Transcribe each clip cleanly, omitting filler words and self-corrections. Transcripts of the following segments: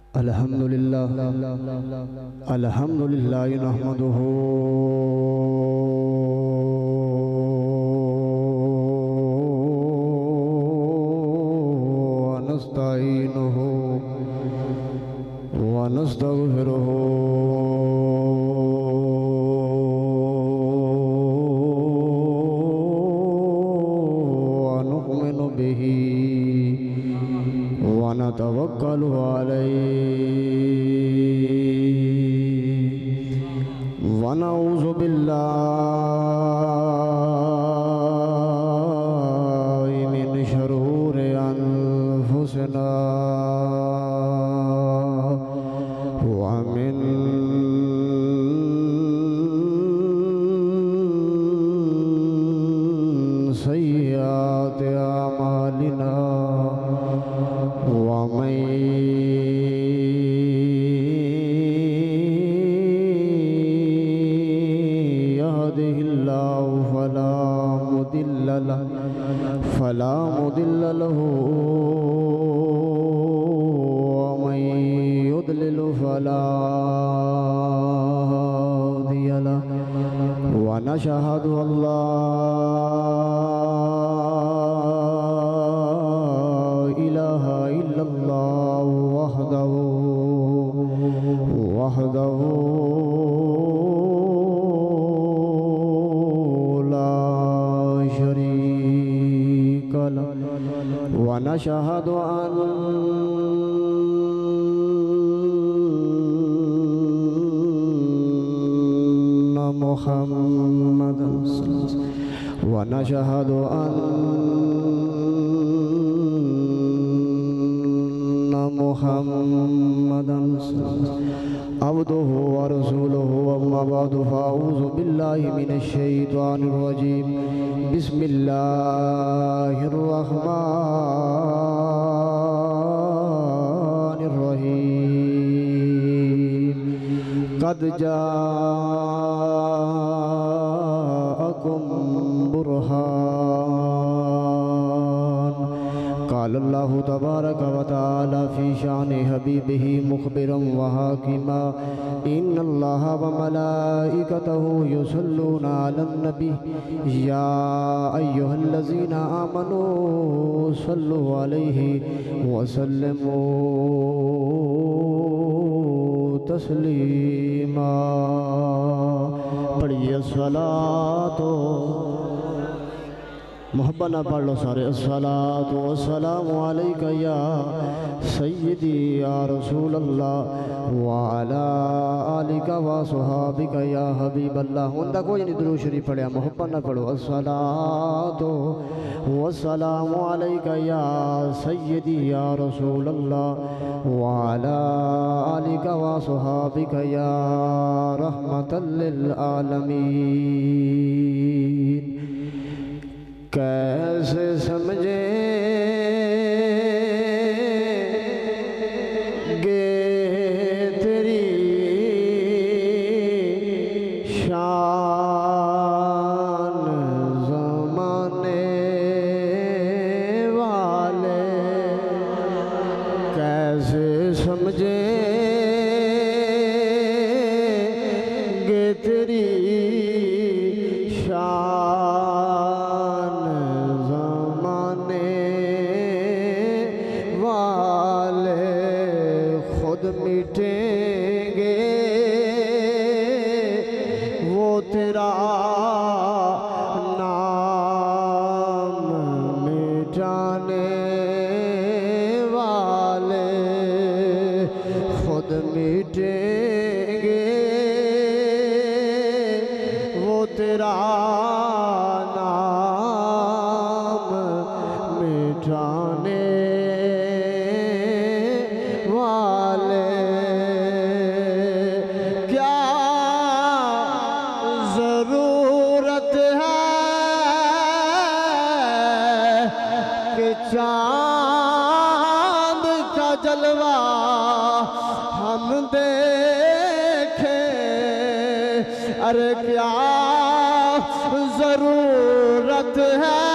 الحمدللہ نحمدہ ونستعینہ ونستغفرہ ونؤمن بہ ونتوکل علیہ ونعوذ باللہ من شرور انفسنا ومن سیئات اعمالنا ومن يهده الله فلا مضل له ومن يضلل فلا هادي له ونشهد أن لا إله إلا الله وحده لا شريك له ونشهد أن محمدا ونشهد أن محمدا عبده ورسوله أما بعد فأعوذ بالله من الشيطان الرجيم بسم الله الرحمن الرحيم قد جاءكم برهان قال الله تبارك وتعالى في شأن حبيبه مخبرا وحاكما إن الله وملائكته يصلون على النبي يا أيها الذين آمنوا صلوا عليه وسلموا تسليما پڑھیے الصلاة محبت نہ پڑھ لو سارے الصلاة والسلام علیکہ یا سیدی یا رسول اللہ وعلا آلکہ وصحابکہ یا حبیب اللہ ہوندہ کوئی نہیں درود شریف پڑھیا محبت نہ پڑھو الصلاة والسلام علیکہ یا سیدی یا رسول اللہ وعلا آلکہ وصحابکہ یا رحمت للعالمین کیسے سمجھیں گے تیری شان زمانے والے کیسے سمجھیں گے تیری شان خود مٹیں گے وہ تیرا نام مٹانے والے خود مٹیں گے وہ تیرا نام مٹانے چاند کا جلوہ ہم دیکھیں ارے کیا ضرورت ہے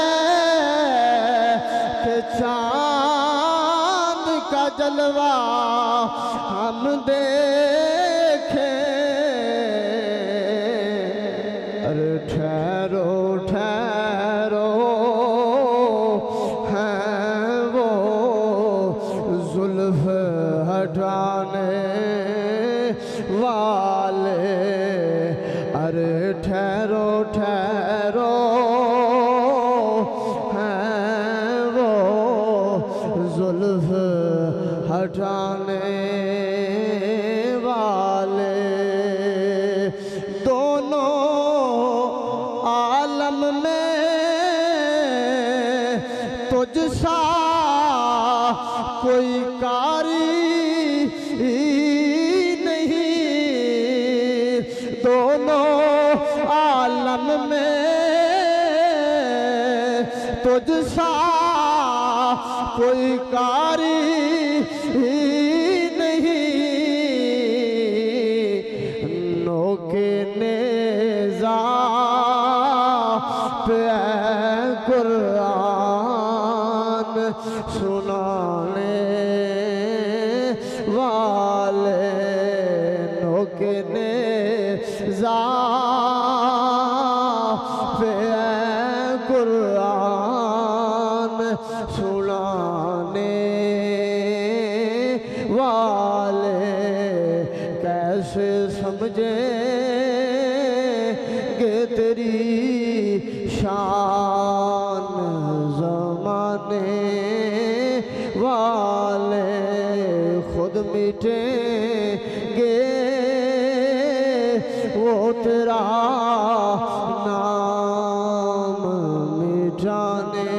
کہ چاند کا جلوہ ہم دیکھیں، ارے ٹھہرو ٹھہرو ہیں وہ زلف ہٹانے والے، ارے ٹھہرو ٹھہرو ہیں وہ زلف ہٹانے والے، دونوں عالم میں تجھ سا کوئی کاری نہیں، دونوں عالم میں تجھ سا کوئی کاری نہیں، نوکے نیزہ پہ اے قرآن سنانے والے، نوکے نیزہ پہ اے قرآن سنانے والے، کیسے سمجھیں گے تیری شان زمانے والے، خود مٹیں گے وہ تیرا نام مٹانے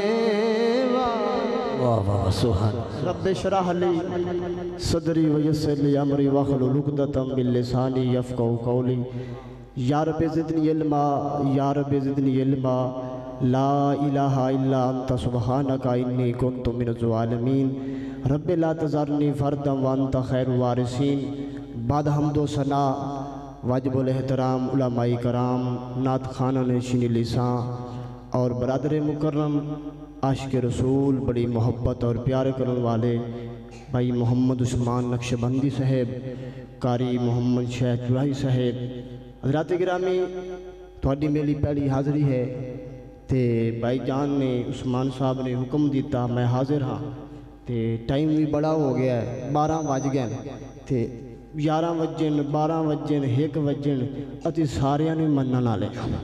والے۔ واہ واہ سبحان رب اشرح لی صدری ویسر لی امری واحلل عقدۃ من لسانی یفقہوا قولی، یا رب زدنی علما یا رب زدنی علما، لا الہ الا انت سبحانک انی کنت من الظالمین، رب لا تذرنی فردا وانت خیر الوارثین۔ بعد حمد و ثنا واجب الاحترام علماء کرام، نعت خانہ نشین لساں اور برادر مکرم عاشق رسول، بڑی محبت اور پیار کرنے والے بھائی محمد عثمان نقشبندی صاحب، قاری محمد شیخ جولائی صاحب، حضرات گرامی تھوڑی میری پہلی حاضری ہے تے بھائی جان نے عثمان صاحب نے حکم دیتا میں حاضر ہاں تے ٹائم بھی بڑا ہو گیا ہے، 12 بج گئے تے 11 وجن 12 وجن 1 وجن اتی ساریاں نے مننا نہ لے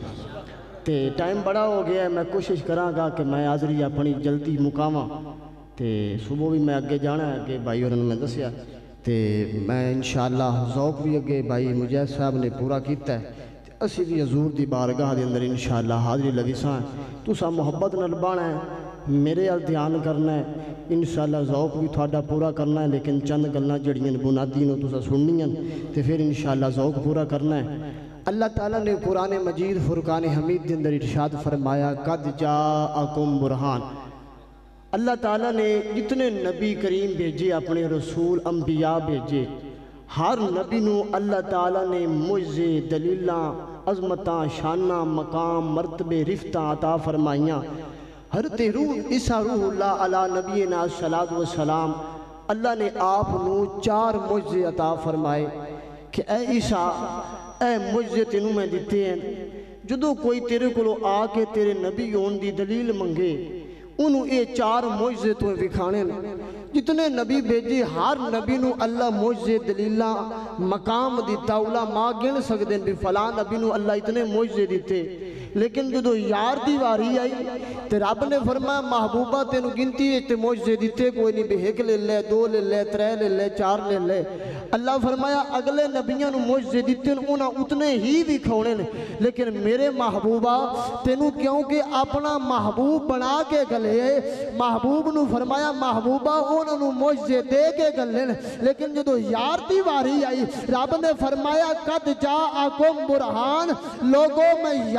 تے ٹائم بڑا ہو گیا ہے، میں کوشش کراں گا کہ میں حاضری اپنی جلدی مقامہ تے صبح بھی میں اگے جانا ہے کہ بھائی اور میں دسیا تے میں انشاءاللہ ذوق بھی اگے بھائی مجید صاحب نے پورا کیتا ہے، اسی بھی حضور دی بارگاہ دے اندر انشاءاللہ حاضری لگی ساں، تسا محبت نال بانا ہے، میرے ال دھیان کرنا ہے، انشاءاللہ ذوق بھی تھوڑا پورا کرنا ہے، لیکن چند گلنا جڑیاں بنیادی نو تسا سننی ہیں تے پھر انشاءاللہ ذوق پورا کرنا ہے۔ اللہ تعالیٰ نے قرآن مجید فرقان حمید دے اندر ارشاد فرمایا قد جاءکم برہان، اللہ تعالیٰ نے جتنے نبی کریم بھیجے، اپنے رسول انبیاء بھیجے، ہر نبی نو اللہ تعالیٰ نے معجزے دلیلاں عظمتاں شاناں مقام مرتبے رفتاں عطا فرمائیاں۔ حضرت روح عیسیٰ روح اللہ علی نبینا صلاۃ والسلام، اللہ نے آپ نو 4 معجزے عطا فرمائے کہ اے عیسیٰ اے معجزے تینوں میں دیتے ہیں، جدو کوئی تیرے کو آ کے تیرے نبی ہون دی دلیل منگے انہوں اے 4 معجزے تو وکھانے جتنے نبی بھیجے ہر نبی نو اللہ معجزے دلیلہ مقام دیتا، علماء گن سکتے ہیں بھی فلاں نبی نو اللہ اتنے معجزے دیتے، لیکن جدو یار دی واری آئی تے رب نے فرمایا محبوبہ تینو گنتی ہے تے معجزے دیتے کوئی نہیں بھی 1 لے لے 2 لے لے 3 لے لے 4 لے لے۔ اللہ فرمایا اگلے نبیوں نو معجزے دیتے انہاں اتنے ہی بھی کھونے لیکن میرے محبوبہ تینو کیونکہ اپنا محبوب بنا کے گلے محبوب نو فرمایا محبوبہ انہوں نو معجزے دے کے گلے، لیکن جدو یار دی واری آئی رب نے فرمایا قد جاءکم برہان، لوگوں میں یار نو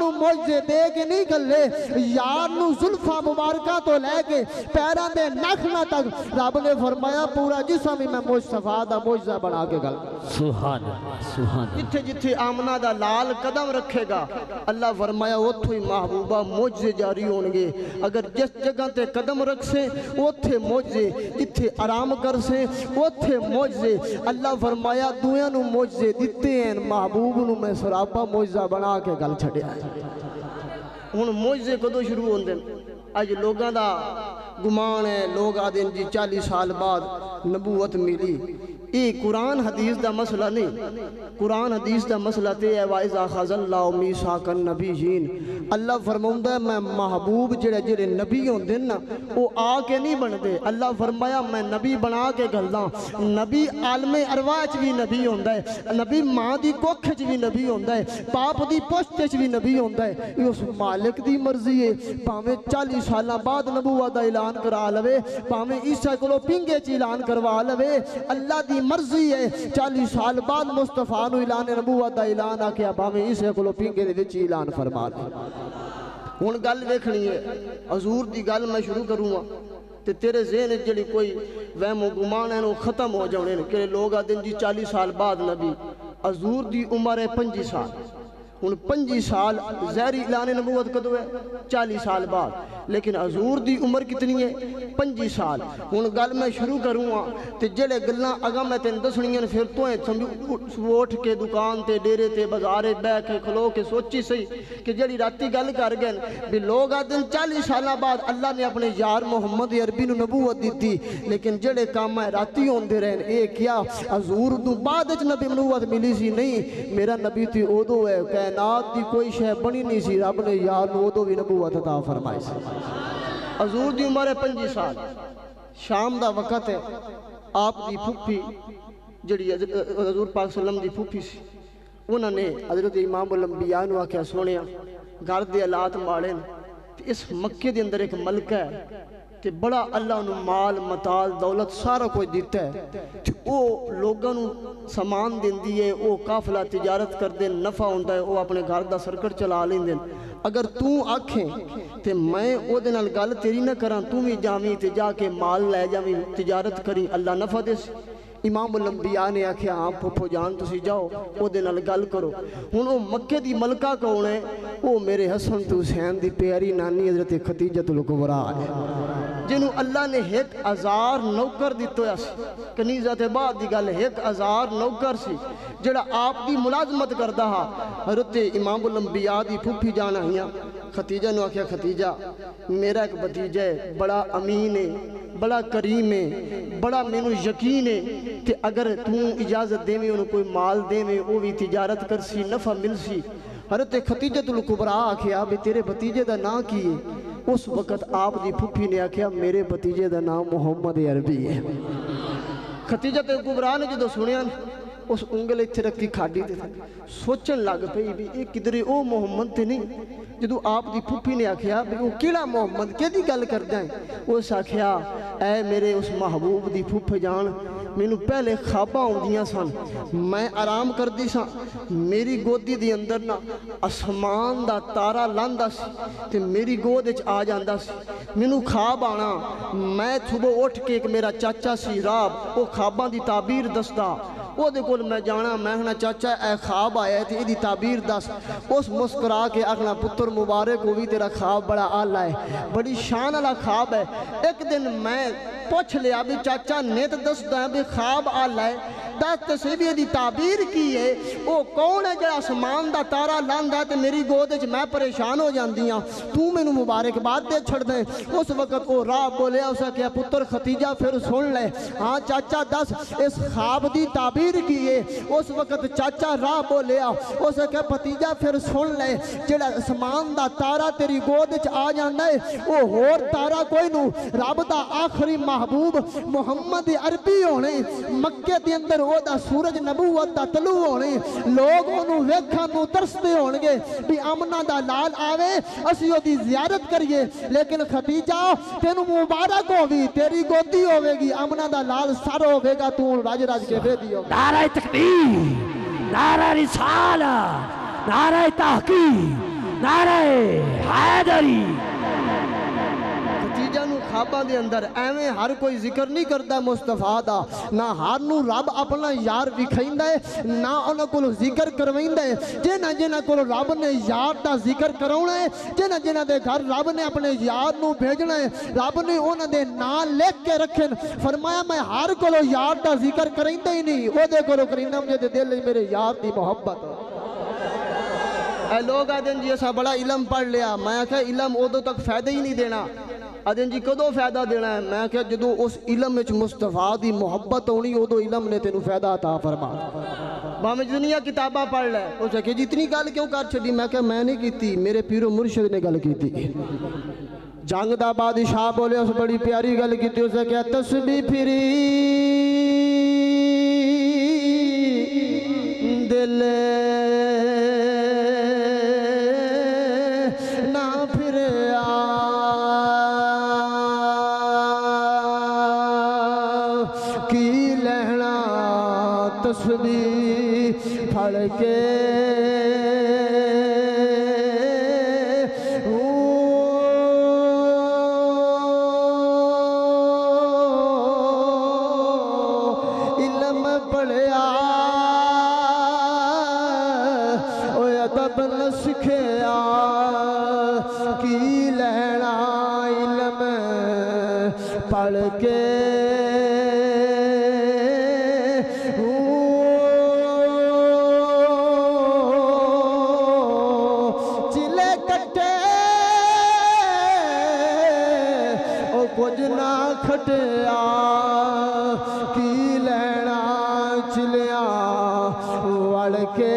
نو موجزے دے کے نہیں گلے، یار نو زلفہ مبارکہ تو لے کے پیران دے نخنا تک رب نے فرمایا پورا جسم ہی میں مصطفیٰ دا موجزہ بنا کے گل۔ سبحان اللہ، سبحان اللہ۔ جتھے جتھے آمنہ دا لال قدم رکھے گا اللہ فرمایا اتھو ہی محبوبہ موجزے جاری ہونگے۔ اگر جس جگہ تے قدم رکھ سے اتھے موجزے، جتھے آرام کر سے اتھے موجزے۔ اللہ فرمایا دویاں نو موجزے دیتے ہیں، محبوب نو میں سراپا موجزہ بنا کے گل چھڑیا ہے۔ ہن موجزے کدو شروع ہوندے اج لوگاں دا گمان ہے، لوگ آدھیں جی 40 سال بعد نبوت ملی۔ یہ قرآن حدیث دا مسئلہ نہیں، قرآن حدیث دا مسئلہ تے ہے وَإِذَا أَخَذَ اللَّهُ مِيثَاقَ النَّبِيِّينَ۔ اللہ فرماؤندا ہے میں محبوب جڑے نبی ہوندے نا وہ آ کے نہیں بندے، اللہ فرمایا میں نبی بنا کے گھلدا۔ نبی عالم ارواح وچ بھی نبی ہوندا ہے، نبی ماں دی کوکھ وچ بھی نبی ہوندا ہے، باپ دی پشت وچ بھی نبی ہوندا ہے۔ یہ اس مالک دی مرضی ہے، بھاویں 40 سالاں بعد نبوت دا اعلان کرا لوے، بھاویں عیسیٰ کولوں پنگے چ اعلان کروا لوے، اللہ دی مرضی ہے۔ 40 سال بعد مصطفیٰ نو اعلان نبوت دا اعلان آکھیا بھاویں عیسیٰ کولوں پنگے دے وچ اعلان فرما لے۔ ہن گل ویکھنی ہے، حضور دی گل میں شروع کروں گا تے تیرے ذہن وچ جڑی کوئی وہم و گمان ہے وہ ختم ہو جانے کہ لوگ آدھیں جی 40 سال بعد نبی۔ حضور دی عمر ہے 25 سال، ہن 25 سال ظاہری اعلان نبوت کدو ہے 40 سال بعد، لیکن حضور دی عمر کتنی ہے 25 سال۔ ہن گل میں شروع کروں گا تے جڑے گلاں اگاں میں تینوں دسنیاں پھر تو سمجھو اٹھ کے دکان تے ڈیرے تے بازارے بہ کے کھلو کے سوچی سی کہ جڑی راتی گل کر گئے بھی لوگ آدھیں 40 سالاں بعد اللہ نے اپنے یار محمد عربی نو نبوت دیتی، لیکن جڑے کام ہے راتی ہوندے رہن اے کیا حضور تو بعد وچ نبی نبوت ملی سی؟ نہیں، میرا نبی تے اودو ہے، کائنات دی کوئی شے بنی نہیں سی، رب نے یار نو اودو بھی نبوت عطا فرمائی سی۔ حضور دی عمر ہے 25 سال، شام دا وقت ہے، آپ دی پھپھی جڑی حضور پاک صلی اللہ علیہ وسلم دی پھپھی سی، انہوں نے حضرت امام الانبیاء نو آکھیا سونیا گھر دے حالات ماڑے تے اس مکے دے اندر ایک ملکہ ہے تے بڑا اللہ نو مال متال دولت سارا کوئی دیتا ہے تے او لوگاں نو سامان دیندی ہے، او قافلہ تجارت کر دیں، نفع ہوندا ہے، او اپنے گھر دا سرکٹ چلا لیندے۔ اگر تو آکھیں تے میں او دے نال گل تیری نہ کراں، تو بھی جاویں تے جا کے مال لے جاویں تجارت کری، اللہ نفع دے سی۔ امام الانبیاء نے آکھیا ہاں پھپھو جان تسی جاؤ او دے نال گل کرو۔ ہن او مکے دی ملکہ کون ہے؟ او میرے حسن تو حسین دی پیاری نانی حضرت خدیجۃ الکبریٰ ہے، جنہوں اللہ نے 1000 نوکر دیتو ہے سی۔ کنیزہ تے بعد دی گل 1000 نوکر سی جڑا آپ دی ملازمت کردا ہا۔ حضرت امام الانبیاء دی پھپھی جان آئیاں، خدیجہ نو آکھیا خدیجہ میرا ایک بھتیجا ہے، بڑا امین ہے، بڑا کریم ہے، بڑا مینوں یقین ہے کہ اگر تو اجازت دے میں انہوں کوئی مال دے میں وہ بھی تجارت کر سی، نفع مل سی۔ حضرت خدیجۃ الکبریٰ آکھیا بھی تیرے بھتیجے دا نام کی ہے؟ اس وقت آپ دی پھپھی نے آکھیا میرے بھتیجے دا نام محمد عربی ہے۔ خدیجۃ الکبریٰ نے جدو سنیا اس انگل اتھے رکھتی کھاڑی تے سوچن لگ پئی بھی ایک کدھرے او محمد تے نہیں۔ جدو آپ دی پھپھی نے آکھیا بھی وہ کیڑا محمد کیدی گل کر جائیں؟ اس آکھیا اے میرے اس محبوب دی پھپھ جان مینوں پہلے خواباں ہوندیاں سن، میں آرام کر دی سا، میری گودی دی اندر نا آسمان دا تارا لاندا سی تے میری گود وچ آ جاندا سی، مینوں خواب آنا، میں صبح اٹھ کے ایک میرا چاچا سی راب وہ خواباں دی تعبیر دسدا، وہ دے کول میں جانا، میں کہنا چاچا اے خواب آیا ہے تے ایدی تعبیر دس۔ اس مسکرا کے آکھنا پتر مبارک ہوئی تیرا خواب بڑا اعلیٰ ہے، بڑی شان والا خواب ہے۔ ایک دن میں پوچھ لیا بھی چاچا نیت دسدا ہے بھی خواب اعلیٰ ہے، دس تے بھی دی تعبیر کی ہے، وہ کون ہے جڑا آسمان دا تارا لاندا ہے تے میری گود وچ میں پریشان ہو جاندی ہاں، تو مینوں مبارکباد دے چھڑ دیں۔ اس وقت وہ راہ بولے اسا کہ پتر خدیجہ پھر سن لے، ہاں چاچا دس اس خواب دی تعبیر کی ہے۔ اس وقت چاچا راہ بولیا اسا کہ بھتیجا پھر سن لے، جڑا آسمان دا تارا تیری گود وچ آ جاندا ہے وہ ہور تارا کوئی نو رب دا آخری محبوب محمد عربی ہونے، مکے دے اندر او دا سورج نبوت دا طلوع ہونے، لوگ انہوں ویکھن نو ترستے ہونگے بھی آمنہ دا لال آوے اسی او دی زیارت کریے، لیکن خدیجہ تینو مبارک ہوگی، تیری گودی ہوئے گی، آمنہ دا لال سر ہوئے گا، تو راج راج کے بے دیو۔ نعرہ تکبیر، نعرہ رسالہ، نعرہ تحقیق، نعرہ حیدری خدیجہ نو خواباں دے اندر ایویں ہر کوئی ذکر نہیں کرتا مصطفیٰ دا نہ ہر نو رب اپنا یار وکھائندا ہے نہ انہاں کولوں ذکر کروائندا ہے جنہاں کولوں رب نے یار دا ذکر کراونا ہے جنہاں دے گھر رب نے اپنے یار نو بھیجنا ہے رب نے انہاں دے نام لکھ کے رکھے فرمایا میں ہر کولوں یار دا ذکر کریندا ہی نہیں او دے کولوں کریندا مجھے دل وچ میرے یار دی محبت اے لوگ آدھیں جی اسا بڑا علم پڑھ لیا میں کہا علم ادو تک فائدہ ہی نہیں دینا آدھیں جی کدو فائدہ دینا ہے میں کہا جدو اس علم وچ مصطفیٰ دی محبت ہونی ادو علم نے تینوں فائدہ عطا فرما باہمیں دنیا کتابہ پڑھ لے اسے کہ جتنی گل کیوں کر چھڑی میں کہا میں نہیں کیتی میرے پیر و مرشد نے گل کیتی جنگ دا بادشاہ بولے اس بڑی پیاری گل کیتی اسے کہا تسبیح پھری دل تسبیح پھڑ کے علم پڑھیا ادب نہ سکھیا کی لینا علم پڑھ کے کچھ نہ کھٹیا کی لینا چلیا وڑ کے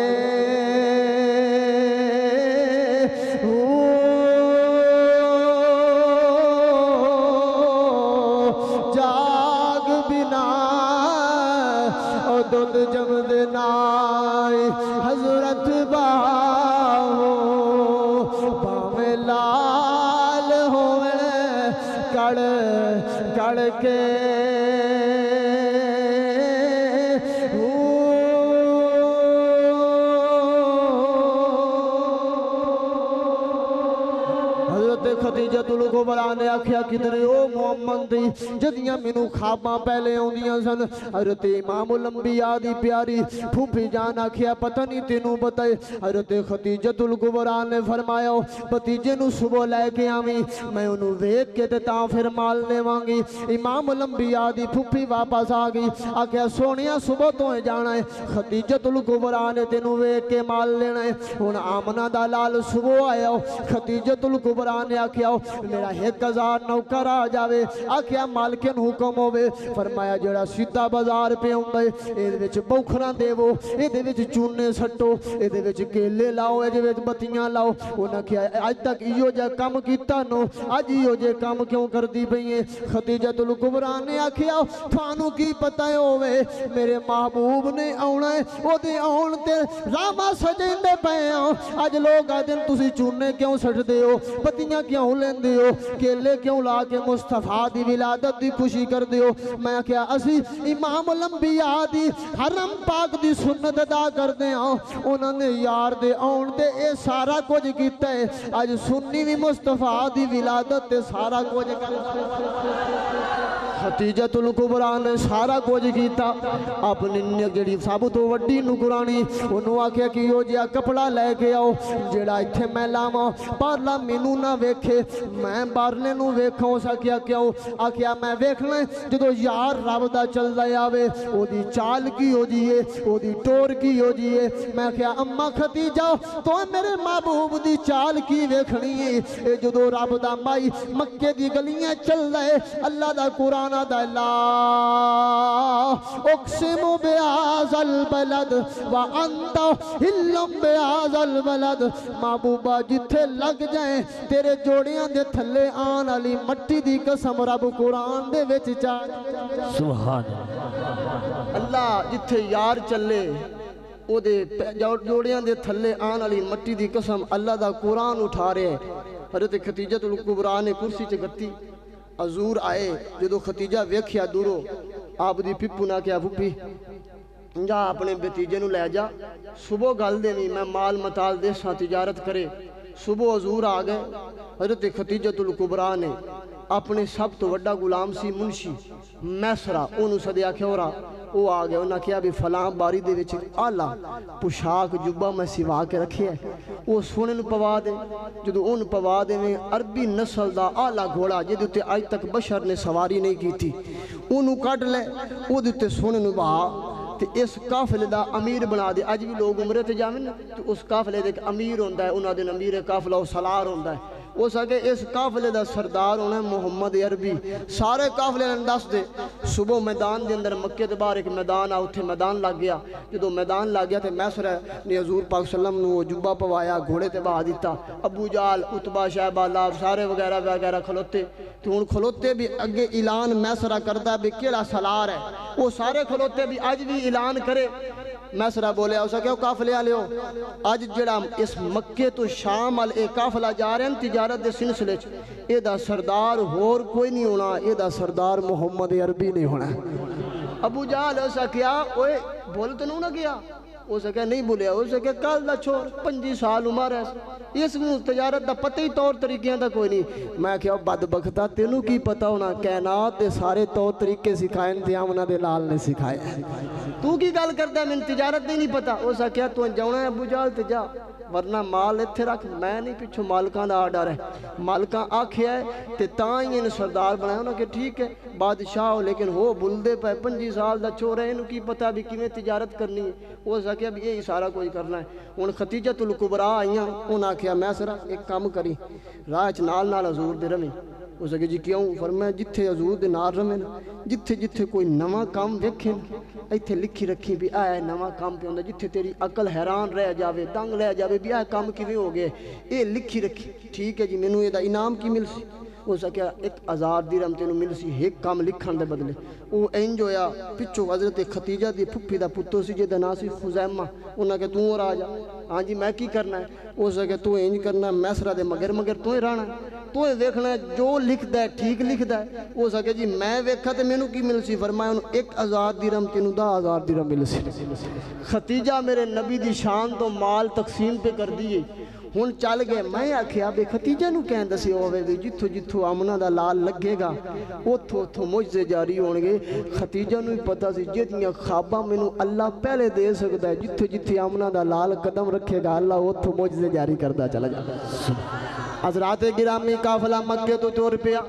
جاگ بنا دودھ جمد نائی حضرت باہو پاویں لال ہوئے کڑ کے حضرت خدیجۃ الکبریٰ نے آکھیا کدھر او محمد دی جدیاں مینوں خواباں پہلے ہوندیاں سن حضرت امام الانبیاء دی پیاری پھوپھی جان آکھیا پتہ نہیں تینوں بتائے حضرت خدیجۃ الکبریٰ نے فرمایا بھتیجے نوں صبح لے کے آویں میں انہوں ویکھ کے تے تاں پھر مال لیواں گی امام الانبیاء دی پھوپھی واپس آ گئی آکھیا سونیا صبح تو جانا ہے خدیجۃ الکبریٰ نے تینوں ویکھ کے مال لینا ہے ہن آمنہ دا لال صبح آیا خدیجۃ الکبریٰ نے آکھیا میرا 1000 نوکر آ جاوے آکھیا مالکن حکم ہوئے فرمایا جڑا سیدھا بازار پہ ہوندا ہے اے دے وچ بوکھراں دیو اے دے وچ چونے سٹو اے دے وچ کیلے لاؤ اے دے وچ بتیاں لاؤ انہاں کہیا اج تک ایو جا کم کیتا نو اج ایو جے کم کیوں کردی پئی ہے خدیجۃ الکبریٰ نے آکھیا تھانوں کی پتہ ہوئے میرے محبوب نے آونا ہے او دے آون تے راما سجیندے پئے اج لوگ آدن تسی چونے کیوں سٹ دے ہو بتیاں کیوں لیندے ہو کیلے کیوں لا کے مصطفیٰ دی ولادت دی خوشی کر دیو میں کیا اسی امام الانبیاء دی حرم پاک دی سنت ادا کر دے انہوں نے یار دے آن دے اے سارا کچھ کیتا ہے آج سنی بھی مصطفیٰ دی ولادت تے سارا کچھ خدیجۃ الکبریٰ نے سارا کچھ کیتا اپنی جڑی سب تو وڈی نگرانی انہوں آکھیا کہ یو جیا کپڑا لے کے آؤ جڑا ایتھے میں لاواں پارلا مینوں نہ ویکھے میں بارلے نوں ویکھاں اس آکھیا کیوں آکھیا میں ویکھنا جدو یار رب دا چلدا آوے او دی چال کی ہو جیے او دی ٹور کی ہو جیے میں کہیا اما خدیجہ تو میرے محبوب دی چال کی ویکھنی ہے اے جدو رب دا مائی مکے دی گلیاں چلدا ہے اللہ دا قرآن دا لا اقسم بهذا البلد وانت حل بهذا البلد محبوبہ جتھے لگ جائیں تیرے جوڑیاں دے تھلے آن علی مٹی دی قسم رب قرآن دے وچ چاہ سبحان اللہ جتھے یار چلے او دے جوڑیاں دے تھلے آن علی مٹی دی قسم اللہ دا قرآن اٹھا رہے حضرت خدیجۃ الکبریٰ نے کرسی چگتی حضور آئے جدو خدیجہ ویکھیا دورو آپ دی پپو نہ کیا پھپی جا اپنے بھتیجے نو لے جا صبح گل دینی میں مال متال دے ساں تجارت کرے صبح حضور آ گئے. حضرت خدیجۃ الکبریٰ نے اپنے سب تو وڈا غلام سی منشی میسرہ انہوں سدیا کھیورا. وہ آ گیا. انہاں کیا بھی فلاں باری دے وچ آلہ پوشاک جبہ میں سوا کے رکھے ہے, وہ سونے نو پوا دے. جدو ان پوا دے میں عربی نسل دا آلہ گھوڑا جدو تے آج تک بشر نے سواری نہیں کی تھی انہوں کٹ لے, وہ دیتے سونے نو بہا تے اس قافلے دا امیر بنا دے. اج بھی لوگ عمرے تے جاویں نا تو اس قافلے دے ایک امیر ہوندا ہے, انہاں دے امیر قافلہ او سالار ہوندا ہے. وہ سکے اس قافلے دا سردار ہونا ہے محمد عربی. سارے قافلے نے دس دے. صبح میدان دے اندر مکے دے باہر ایک میدان آ, اتھے میدان لگ گیا. جدو میدان لگ گیا تے میسرہ نے حضور پاک صلی اللہ علیہ وسلم نو جبہ پوایا, گھوڑے تے بہا دیتا. ابو جال, عتبہ, شیبہ, لاب سارے وغیرہ وغیرہ کھلوتے. تو ان کھلوتے بھی اگے اعلان میسرہ کرتا بھی کیڑا سالار ہے. وہ سارے کھلوتے بھی آج بھی اعلان کرے. میسرہ بولے اسا کہ قافلے والے ہو, اج جڑا اس مکے تو شام ال اے قافلہ جا رہے ہیں تجارت دے سلسلے چ, اے دا سردار ہور کوئی نہیں ہونا, اے دا سردار محمد عربی نہیں ہونا. ابو جہل اسا کیا اوئے بول تو نہ گیا. اس کہ نہیں بولیا. اس کہ کل دا چھوڑ 25 سال عمر ہے, اس کو تجارت دا پتہ ہی طور طریقے دا کوئی نہیں. میں کہا بدبختہ تینوں کی پتہ ہونا, کائنات دے سارے طور طریقے سکھائیں تے آمنہ دے لال نے سکھائے. تو کی گل کرتا ہے میں تجارت نہیں پتہ. اس کہ تو جاؤنا ہے ابو جہل تے جا, ورنہ مال اتھے رکھ. میں نہیں پچھو مالکان دا آرڈر ہے, مالکان آکھیا ہے تے تائیں ان سردار بنایا. انہوں کہ ٹھیک ہے بادشاہ ہو لیکن ہو بلدے پہ 25 سال دا چھوڑ ہے, انہوں کی پتہ بھی کیویں تجارت کرنی ہے. وہ سکے اب یہی سارا کوئی کرنا ہے. ان خدیجۃ الکبریٰ آئیاں, انہاں کیا میسرہ ایک کام کری راہ چ نال نال حضور دے رہیں. اس کہ جی کیوں؟ فرمایا جتھے حضور دے نال رہیں جتھے جتھے کوئی نواں کام ویکھیں ایتھے لکھی رکھی بھی آیا نواں کام پہ ہوندا. جتھے تیری عقل حیران رہ جاوے دنگ رہ جاوے بھی آیا کام کیویں ہو گئے, اے لکھی رکھی. ٹھیک ہے جی مینوں اے دا انعام کی مل سی. اس کہ 1000 درہم تینوں مل سی ایک کام لکھن دے بدلے. وہ انج ہویا پچھو حضرت خدیجہ دی پھپھی دا پتر سی جے دا نام سی خزیمہ. انہاں کہ تو اور آ جا. ہاں جی میں کی کرنا ہے؟ اس کہ تو انج کرنا ہے میسرہ دے مگر مگر تو ہی رہنا ہے, تو ہی دیکھنا ہے جو لکھدا ہے ٹھیک لکھدا ہے. اس کہ جی میں ویکھا تے مینوں کی مل سی؟ فرمایا انہوں 1000 درہم تینوں 10000 درہم مل سی. خدیجہ میرے نبی دی شان تو مال تقسیم پہ کر دیئے. ہن چل گئے. میں آکھیا بے خدیجہ نو کہیں دسی ہوئے بھی جتھو جتھو آمنہ دا لال لگے گا اتھو اتھو مجھ جاری ہون گے. خدیجہ نو ہی پتہ سی جتنیاں خوابہ منو اللہ پہلے دے سکتا ہے. جتھو جتھے آمنہ دا لال قدم رکھے گا اللہ اتھو مجھ جاری کردہ چلا جاتا. حضرات گرامی قافلہ مکے تو ٹر پیا.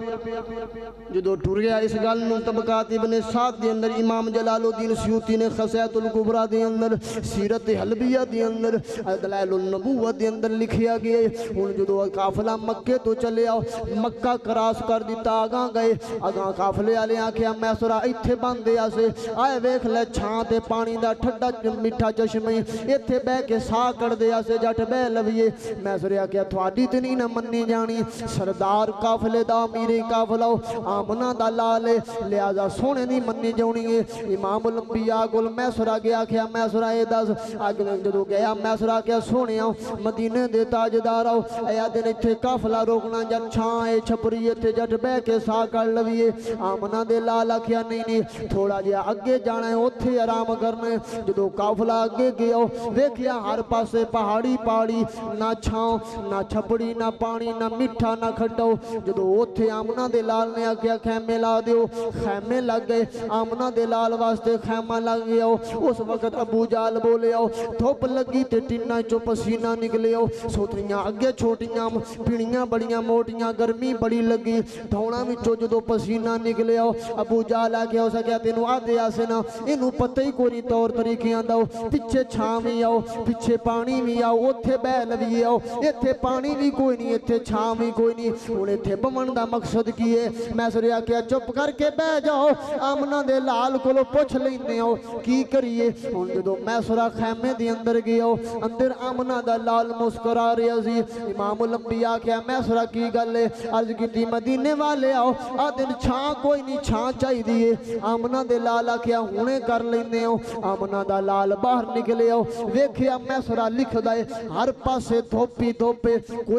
جدو ٹر گیا اس گل نو طبقات ابن سعد دے اندر امام جلال الدین سیوطی نے خصائص الکبریٰ دے اندر سیرت حلبیہ دے اندر دلائل النبوت دے اندر لکھیا گئے. ہن جدو قافلہ مکے تو چلے آؤ مکہ کراس کر دیتا آگاں گئے. آگاں قافلے والے آکھیا میسرہ ایتھے باندھے آسے آئے ویکھ لے چھاں تے پانی دا ٹھڈا میٹھا چشمے ایتھے بہ کے سا کر دے آسے جٹ بہ لویے. میسرہ آکھیا تھوڑی تے نہیں نہ منی جانی سردار قافلے دا میرے قافلہ آمنہ دا لالے لہذا سونے نہیں منی جانی ہے. امام الانبیاء گل میسرہ گیا کیا میسرہ اے دس اگلے جدو گیا میسرہ کیا سونے مدینے دے تاجدار آؤ اے دن اتھے قافلہ روکنا جت چھائے چھپری اتھے جٹ بے کے سا کر لویے. آمنہ دے لالا کیا نہیں تھوڑا جیا اگے جانا ہے اتھے آرام کرنا ہے. جدو قافلہ اگے گیا ویکھیا ہر پاسے پہاڑی پہاڑی نہ چھاؤں نہ چھپڑی نہ پانی نہ میٹھا نہ کھٹو. جدو اتھے آمنہ دے لال نے آکیا خیمے لا دیو خیمے لگ گئے. آمنہ دے لال واسطے خیمہ لگ گیا. اس وقت ابو جال بولے دھوپ لگی تے ٹنہ چو پسینہ نکلے سوتریاں اگے چھوٹیاں پھڑیاں بڑیاں موٹیاں گرمی بڑی لگی دھونا میں چو جدو پسینہ نکلے ابو جال آکیا ہو سکیا تینو آدھے آسے نا انہوں پتہ ہی کوئی طور طریقے آنداؤ پچھے چھاں میں آؤ پچھے پانی میں آؤ اتھے بے لوی آؤ اتھے پانی بھی کوئی نہیں اتھے چھاں بھی کوئی نہیں. انہیں اتھے بمن دا مقصد کیے میسرہ آکیا چپ کر کے بے جاؤ آمنہ دے لال کو لو پوچھ لینے ہو کی کریے. ان جدو میسرہ خیمے دی اندر گیا اندر آمنہ دا لال مسکرا رہی. امام الانبیاء کیا میسرہ کی گلے عرض کی تھی مدینے والے آؤ آدن چھاں کوئی نہیں چھاں چاہی دیئے. آمنہ دے لالا کیا ہونے کر لینے ہو. آمنہ دا لال باہر نکلے ہو ویکھیا میسرہ لکھ دائے ہر پاسے دھوپی دھوپے کوئی چھاں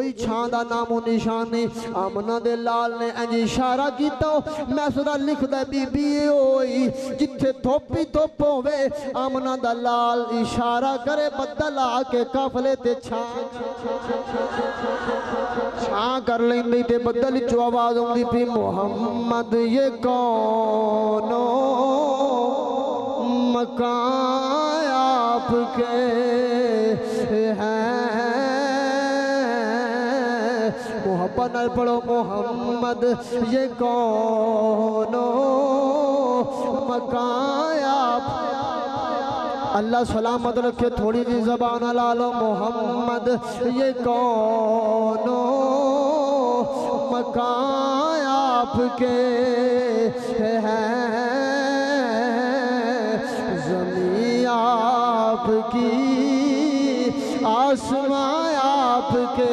دا نام و نشان نہیں آمنہ دے لال نے انج اشارہ کیتا میں سدا لکھ دے بی بی ہوئی جتھے تھوپی تھوپ ہوئے آمنہ دا لال اشارہ کرے بدل آکے کافلے تے چھان کر لیں دی تے بدل چو آواز ہوں دی پی محمد یہ کونو مکان آپ کے ہیں محبت نہ پڑھو محمد یہ کونو مکان آپ اللہ سلامت رکھے تھوڑی جی زبان لالو محمد یہ کونو مکان آپ کے ہیں زمین آپ کی آسمان آپ کے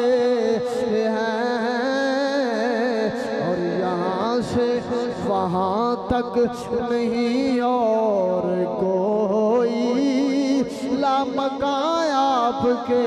ہیں اور یہاں سے وہاں تک نہیں اور کوئی لا مکان آپ کے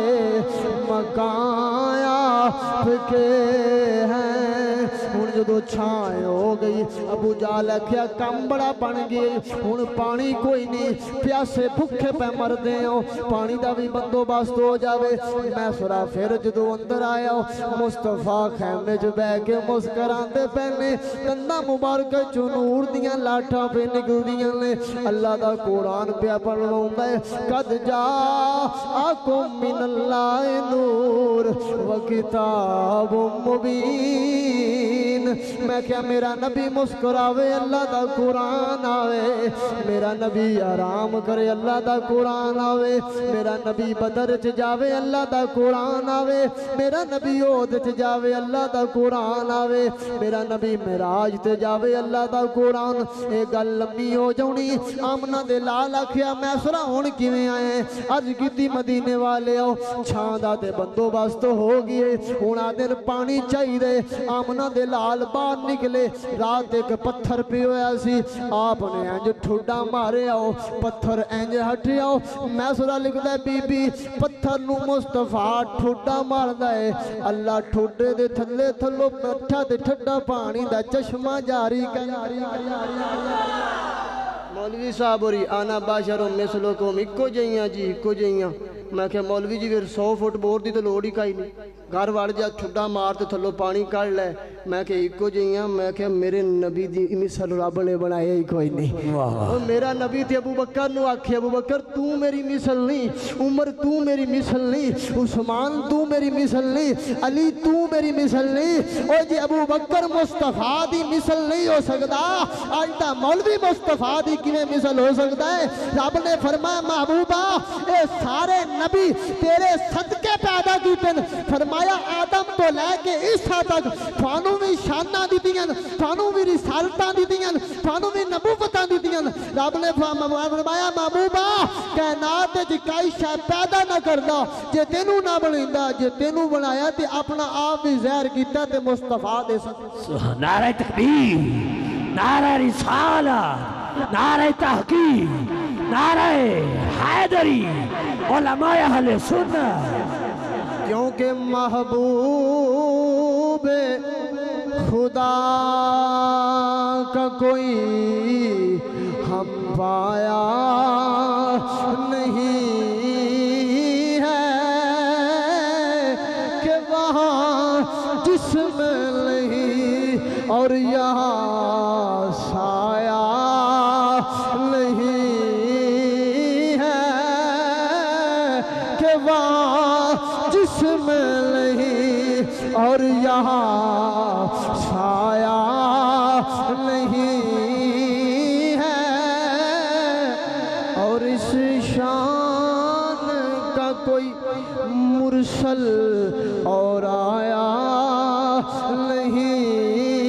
مکان آپ کے ہیں ہن جدو چھائے ہو گئی ابو جہل کیا کم بڑا بن گئی ہن پانی کوئی نہیں پیاسے بھکھے پہ مر دے ہو پانی دا بھی بندوبست ہو جاوے میں سرا پھر جدو اندر آیا ہو مصطفیٰ خیمے جو بے کے مسکران دے پہنے تندہ مبارک چو نور دیاں لاٹھا پہ نکل دیاں لے اللہ دا قرآن پہ پڑھ لوں دے قد جاءکم من اللہ نور و کتاب مبین میں کیا میرا نبی مسکراوے اللہ دا قرآن آوے میرا نبی آرام کرے اللہ دا قرآن آوے میرا نبی بدر چ جاوے اللہ دا قرآن آوے میرا نبی عہد چ جاوے اللہ دا قرآن آوے میرا نبی معراج تے جاوے اللہ دا قرآن اے گل لمبی ہو جاونی آمنہ دے لال آکھیا میں سرا ہن کیویں آئے عرض کیتی مدینے والے ہو چھان دا تے بندوبست ہو گئے ہن آدن پانی چاہی دے آمنہ دے لال باہر نکلے رات ایک پتھر پہ ہویا سی آپ نے انج ٹھوڑا مارے آؤ پتھر انج ہٹے آؤ میں سورا لکھ دے بی بی پتھر نو مصطفیٰ ٹھوڑا مار دے اللہ ٹھوڑے دے تھلے تھلو مٹھا دے ٹھڑا پانی دا چشمہ جاری کر مولوی صاحب ہوری آنا باشروں مثلکم اکو جائیاں جی اکو جائیاں میں کہ مولوی جی پھر 100 فٹ بور دی تو لوڑی کائی نہیں گھر وڑ جا ٹھڈا مارتے تھلو پانی کڑ لے میں کہ اکو جائیاں میں کہ میرے نبی دی مثل رب نے بنایا ہی کوئی نہیں اور میرا نبی تھی ابو بکر نو آکھے ابو بکر تو میری مثل نہیں عمر تو میری مثل نہیں عثمان تو میری مثل نہیں علی تو میری مثل نہیں اور جی ابو بکر مصطفیٰ دی مثل نہیں ہو سکتا آئیتا مولوی مصطفیٰ دی کیویں مثل ہو سکتا ہے رب نے فرمایا محبوبہ اے سارے نبی تیرے صدقے پیدا کیتے فرمایا آدم تو لے کے عیسیٰ تک تھانوں بھی شانہ دی دیاں تھانوں بھی رسالتاں دی دیاں تھانوں بھی نبوتاں دی دیاں رب نے فرمایا محبوبہ کائنات جی کئی شے پیدا نہ کردا جے تینوں نہ بنیندا جے تینوں بنایا تے اپنا آپ بھی ظاہر کیتا تے مصطفیٰ دے نعرہ تکبیر نعرہ رسالہ نعرہ تحقیق نعرہ حیدری علماء اہل سنت کیونکہ محبوب خدا کا کوئی ہم پایا نہیں ہے کہ وہاں جسم نہیں اور یہاں سایہ نہیں ہے کہ وہاں جسم نہیں اور یہاں سایہ نہیں ہے اور اس شان کا کوئی مرسل اور آیا نہیں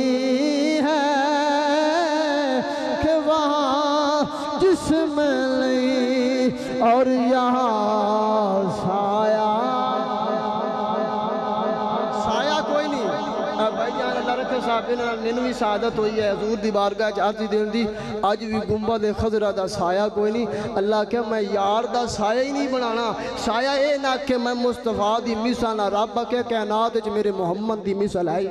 ہے کہ وہاں جسم نہیں اور یہاں سایہ رب نے مینوں بھی سعادت ہوئی ہے حضور دی بارگاہ چ عرض دین دی اج بھی گنبد خضرا دا سایہ کوئی نہیں اللہ کہ میں یار دا سایہ ہی نہیں بنانا سایہ اے نہ کہ میں مصطفیٰ دی مثال نہ رب کہ کائنات وچ میرے محمد دی مثال ہے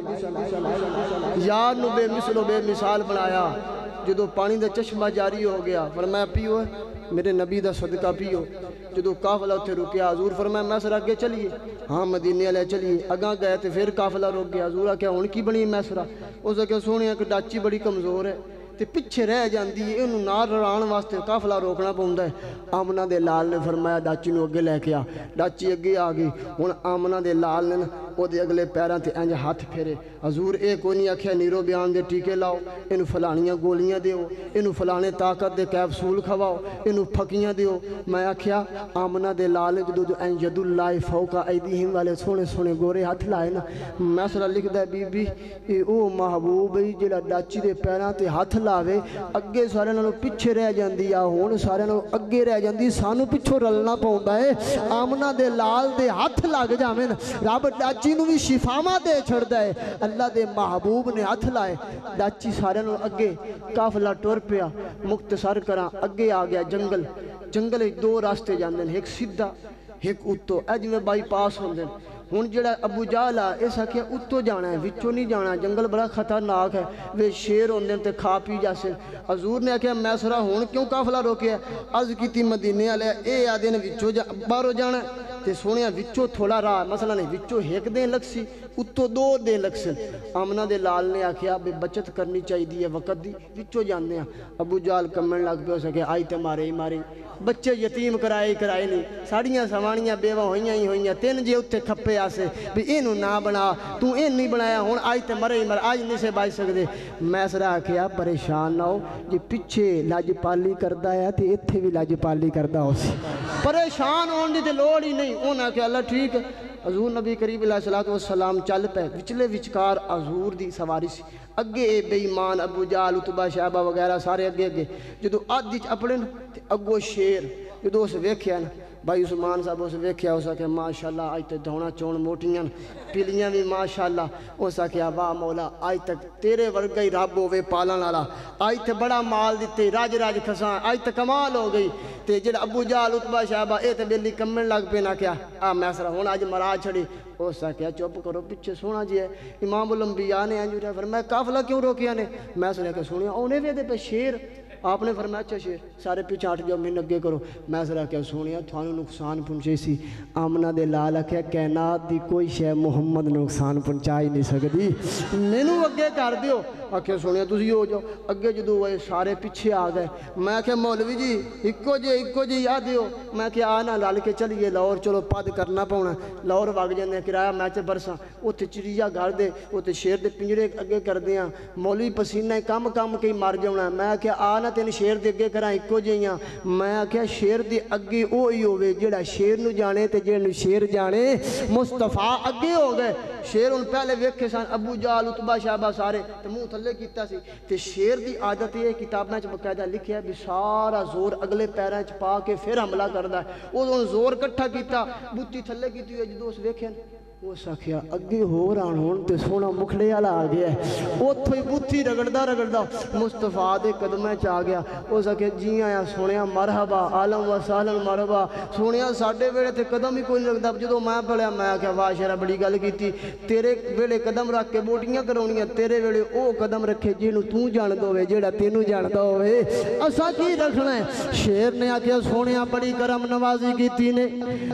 یار نو بے مثل و بے مثال بنایا جدو پانی دا چشمہ جاری ہو گیا فرمایا پیو میرے نبی دا صدقہ پیو جدو قافلہ اتھے رکیا حضور فرمایا میں سر آگے چلیے ہاں مدینے والے چلیے اگاں گئے تے پھر قافلہ رک گیا حضور کیا ہن کی بنی میں سرا اس کہ سونے کہ ڈاچی بڑی کمزور ہے تے پیچھے رہ جاندی ہے انہوں نار رڑان واسطے قافلہ روکنا پوندا ہے آمنہ دے لال نے فرمایا ڈاچی نو اگے لے کے آ ڈاچی اگے آ گئی ہن آمنہ دے لال نے وہ دے اگلے پیراں تے انج ہاتھ پھیرے حضور اے کوئی نہیں آکھیا نیرو بیان دے ٹیکے لاؤ انہوں فلانیاں گولیاں دیو انہوں فلانے طاقت دے کیپسول کھواؤ انہوں پھکیاں دیو میں آکھیا آمنہ دے لال نے جدو ان ید اللہ فوق ایدیہم والے سونے سونے گورے ہاتھ لائے نا میسرہ لکھ دے بی بی اے او محبوب جڑا ڈاچی دے پیراں تے ہاتھ لاوے اگے سارے نالوں پیچھے رہ جاندی آ ہون سارے نالوں اگے رہ جاندی سانو پیچھوں رلنا پوندا ہے آمنہ دے لال دے ہاتھ لگ جاویں رب ڈاچی نو بھی شفاواں دے چھڑدا ہے اللہ دے محبوب نے ہاتھ لائے ڈاچی سارے نالوں اگے قافلہ ٹر پیا مختصر کراں اگے آ گیا جنگل جنگل دو راستے جاندے ہیں ایک سیدھا ایک اتو اج میں بائی پاس ہوندے ہن جڑا ابو جہل ہے اس آکھیا اتو جانا ہے وچوں نہیں جانا جنگل بڑا خطرناک ہے وہ شیر ہوندے تے کھا پی جاسے حضور نے آکھیا میں سرا ہن کیوں قافلہ روکیا عرض کیتی مدینے والے اے آدے نے وچوں باہروں جانا تے سونیا وچوں تھوڑا راہ مثلا نہیں وچوں ایک دین لگسی اتو دو دین لگسن آمنہ دے لال نے آکھیا بے بچت کرنی چاہیے وقت دی وچوں جاندے ہیں ابو جہل کمن لگ پیا سکے آئی تے مارے ہی مارے بچے یتیم کرائے نہیں ساڑیاں سوانیاں بیوہ ہوئیاں ہی ہوئیاں تین جے اتھے کھپے آسے بھی اینو نہ بنا تو این نہیں بنایا ہون آئی تے مرے ہی مر آج نہیں سے بائی سکدے میں سرا آکھیا پریشان نہ ہو جی پیچھے لاج پالی کردہ ہے تے اتھے بھی لاج پالی کردہ ہو سی پریشان ہون دی تے لوڑ ہی نہیں ہونا کہ اللہ ٹھیک ہے حضور نبی کریم علیہ السلام چل پہ وچلے وچکار حضور دی سواری سی اگے اے بے ایمان ابو جہل اتبا شعبہ وغیرہ سارے اگے جدو آدھی اپنے اگو شیر جدو اس ویکھیا نا بھائی عثمان صاحب اس ویکھیا اس کہ ماشاءاللہ آج تک دھونا چون موٹیاں پیلیاں بھی ماشاءاللہ اس کہ واہ مولا آج تک تیرے ورگا ہی رب ہوئے پالن والا آج تک بڑا مال دیتے راج راج کھساں آج تک کمال ہو گئی تے جڑا ابو جہل اتبا شعبہ اے تے بیلی کمن لگ پہ نہ کیا میں سرا ہون آج مرا چھڑی اس کیا چپ کرو پیچھے سونا جی ہے امام الانبیاء نے انجو رہا فرمایا قافلہ کیوں روکیا نے میں سنیا کہ سنیا اونے وے دے پہ شیر آپ نے فرمایا اچھا شیر سارے پیچھے ہٹ جاؤ میں نگے کرو میں سرا کیا سنیا تھانو نقصان پہنچے سی آمنہ دے لال کیا کائنات دی کوئی شے محمد نقصان پہنچا ہی نہیں سکتی مینوں اگے کر دیو آکھیا سنیا تسی ہو جاؤ اگے جدو ہوئے سارے پیچھے آ گئے میں کہ مولوی جی اکو جی یاد دیو میں کہ آنا لال کے چلیے لاہور چلو پد کرنا پاؤنا لاہور وگ جاندے کرایہ میں تے برساں اوتھے چڑیا گھر دے اوتھے شیر دے پنجرے اگے کر دیاں مولوی پسینہ کم کے مر جاونا میں کہ آنا تین شیر دے اگے کراں اکو جیاں میں کہ شیر دے اگے اوہی ہوے جڑا شیر نو جانے تے جڑا شیر جانے مصطفیٰ اگے ہو گئے شیر ان پہلے ویکھے سن ابو جہل اتبا شعبہ سارے تے منہ تھلے کیتا سی تے شیر دی عادت یہ کتاب میں باقاعدہ لکھیا بھی سارا زور اگلے پیراں چ پا کے پھر حملہ کردا ہے او زور کٹھا کیتا بوتی تھلے کیتی ہوئی جدو اس ویکھیا وہ سکھیا اگے ہو ران ہون تے سونا مکھڑے والا آ گیا ہے اوتھوں ہی بوتھی رگڑدا مصطفیٰ دے قدمیں چ آ گیا وہ سکھیا جی آیا سونیا مرحبا عالم و سالن مرحبا سونیا ساڈے ویلے تے قدم ہی کوئی نہیں رکھدا جدوں میں پڑھیا میں آکھیا واہ شیرا بڑی گل کیتی تیرے ویلے قدم رکھ کے بوٹیاں کراونیاں تیرے ویلے او قدم رکھے جینوں تو جاندا ہوے جیڑا تینوں جاندا ہوے اساں کی رکھنا ہے شیر نے آکھیا سونیا بڑی کرم نوازی کیتی نے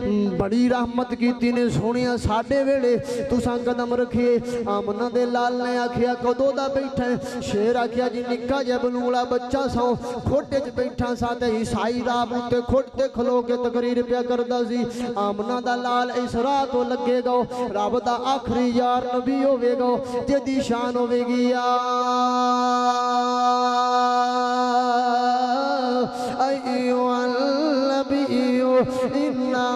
بڑی رحمت کیتی نے سونیا ساڈے ویلے تساں قدم رکھیے آمنہ دے لال نے آکھیا کدوں دا بیٹھا ہے شیر آکھیا جی نکا جے بلوڑا بچہ سو کھوٹے چ بیٹھا ساتے عیسائی راب تے کھوٹے کھلو کے تقریر پیا کردا سی آمنہ دا لال اس راہ تو لگے گا رب دا آخری یار نبی ہوے گا جدی شان ہوے گی ایو النبی انا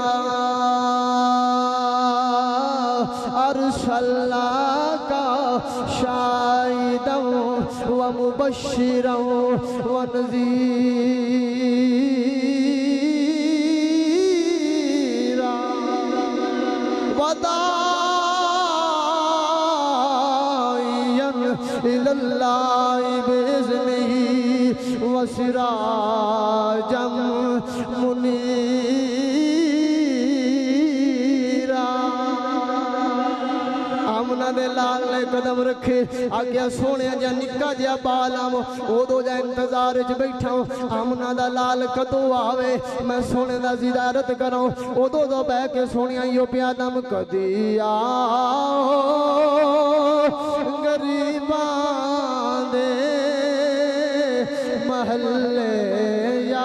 ارسلناک شاہدا و مبشرا و نذیرا وداعیا الله بإذنه وسراجا منيرا آمنہ دے لال نے قدم رکھے آگیا سونے جا نکا جا بالام او دو جا انتظار چ بیٹھا آمنہ دا لال کدو آوے میں سونے دا زیارت کروں او دو بہ کے سونیاں یو پیادم کدی آؤ غریباں دے محلے یا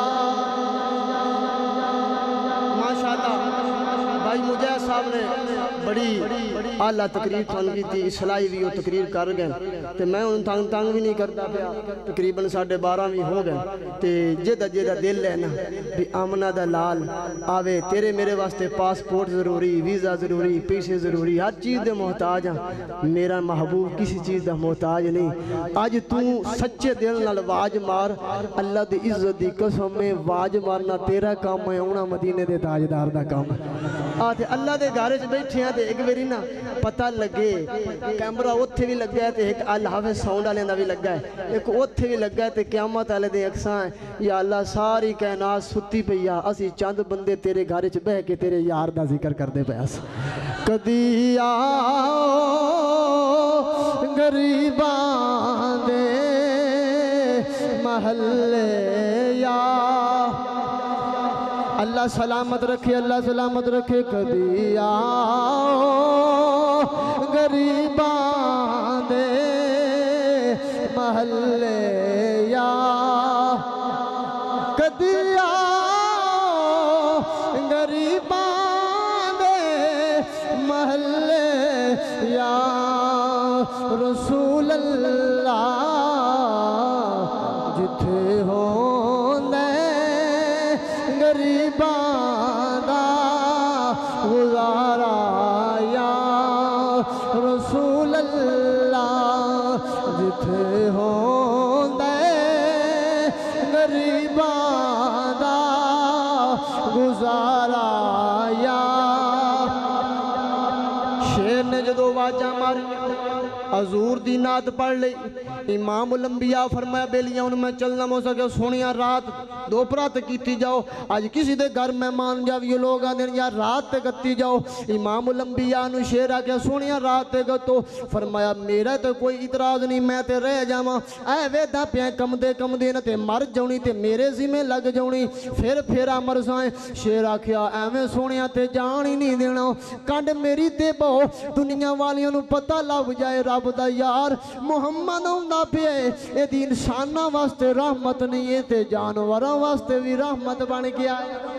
ماشاءاللہ بھائی مجھے صاحب نے بڑی آلہ تقریر تھان کی تھی اصلاحی بھی وہ تقریر کر گئے تے میں ان تانگ بھی نہیں کرتا پیا تقریباً 12:30 بھی ہو گئے تے جیدہ دل ہے نا بھی آمنہ دا لال آوے تیرے میرے واسطے پاسپورٹ ضروری ویزا ضروری پیسے ضروری ہر چیز دے محتاج ہاں میرا محبوب کسی چیز دا محتاج نہیں آج تو سچے دل نال واج مار اللہ دی عزت دی قسم میں واج مارنا تیرا کام ہے اونا مدینے دے تاجدار دا کام آتے اللہ دے گھارے چ بیٹھے ہیں تے ایک باری نا پتہ لگے کیمرہ اوتھے بھی لگ گیا تے ایک الحافظ ساؤنڈ والے دا بھی لگ گیا ایک اوتھے بھی لگ گیا تے قیامت والے دے اکساں یا اللہ ساری کائنات ستی پئی آ اسی چند بندے تیرے گھارے چ بہ کے تیرے یار دا ذکر کردے پئے اس کدی آؤ غریباں دے محلے یا اللہ سلامت رکھے اللہ سلامت رکھے کدی آؤ غریباں دے محلے یا کدی آؤ غریباں دے محلے یا رسول اللہ جتھے ہوندے غریباں دا گزارا یا رسول اللہ جتھے ہوندے غریباں دا گزارا یا شیر نے جدو واجہ ماری حضور دی نعت پڑھ لئی امام الانبیاء فرمایا بیلیاں ان میں چلنا ہو سکے سونیاں رات دو پرات کیتی جاؤ آج کسی دے گھر مہمان جاوی لوگ آدھیں یا رات تے گتی جاؤ امام الانبیاء نو شیر آکیا سونیاں رات تے گتو فرمایا میرا تے کوئی اعتراض نہیں میں تے رہ جاواں اے ویدہ پیاں کم دے نہ تے مر جاونی تے میرے ذمہ لگ جاونی پھر مرسائیں شیر آکیا ایویں سونیاں تے جان ہی نہیں دینا کنڈ میری تے بو دنیا والیاں نو پتہ لگ جائے رب دا یار محمد ہوندا پیا اے دی انساناں واسطے رحمت نہیں ہے تے جانوراں واسطے بھی رحمت بن گیا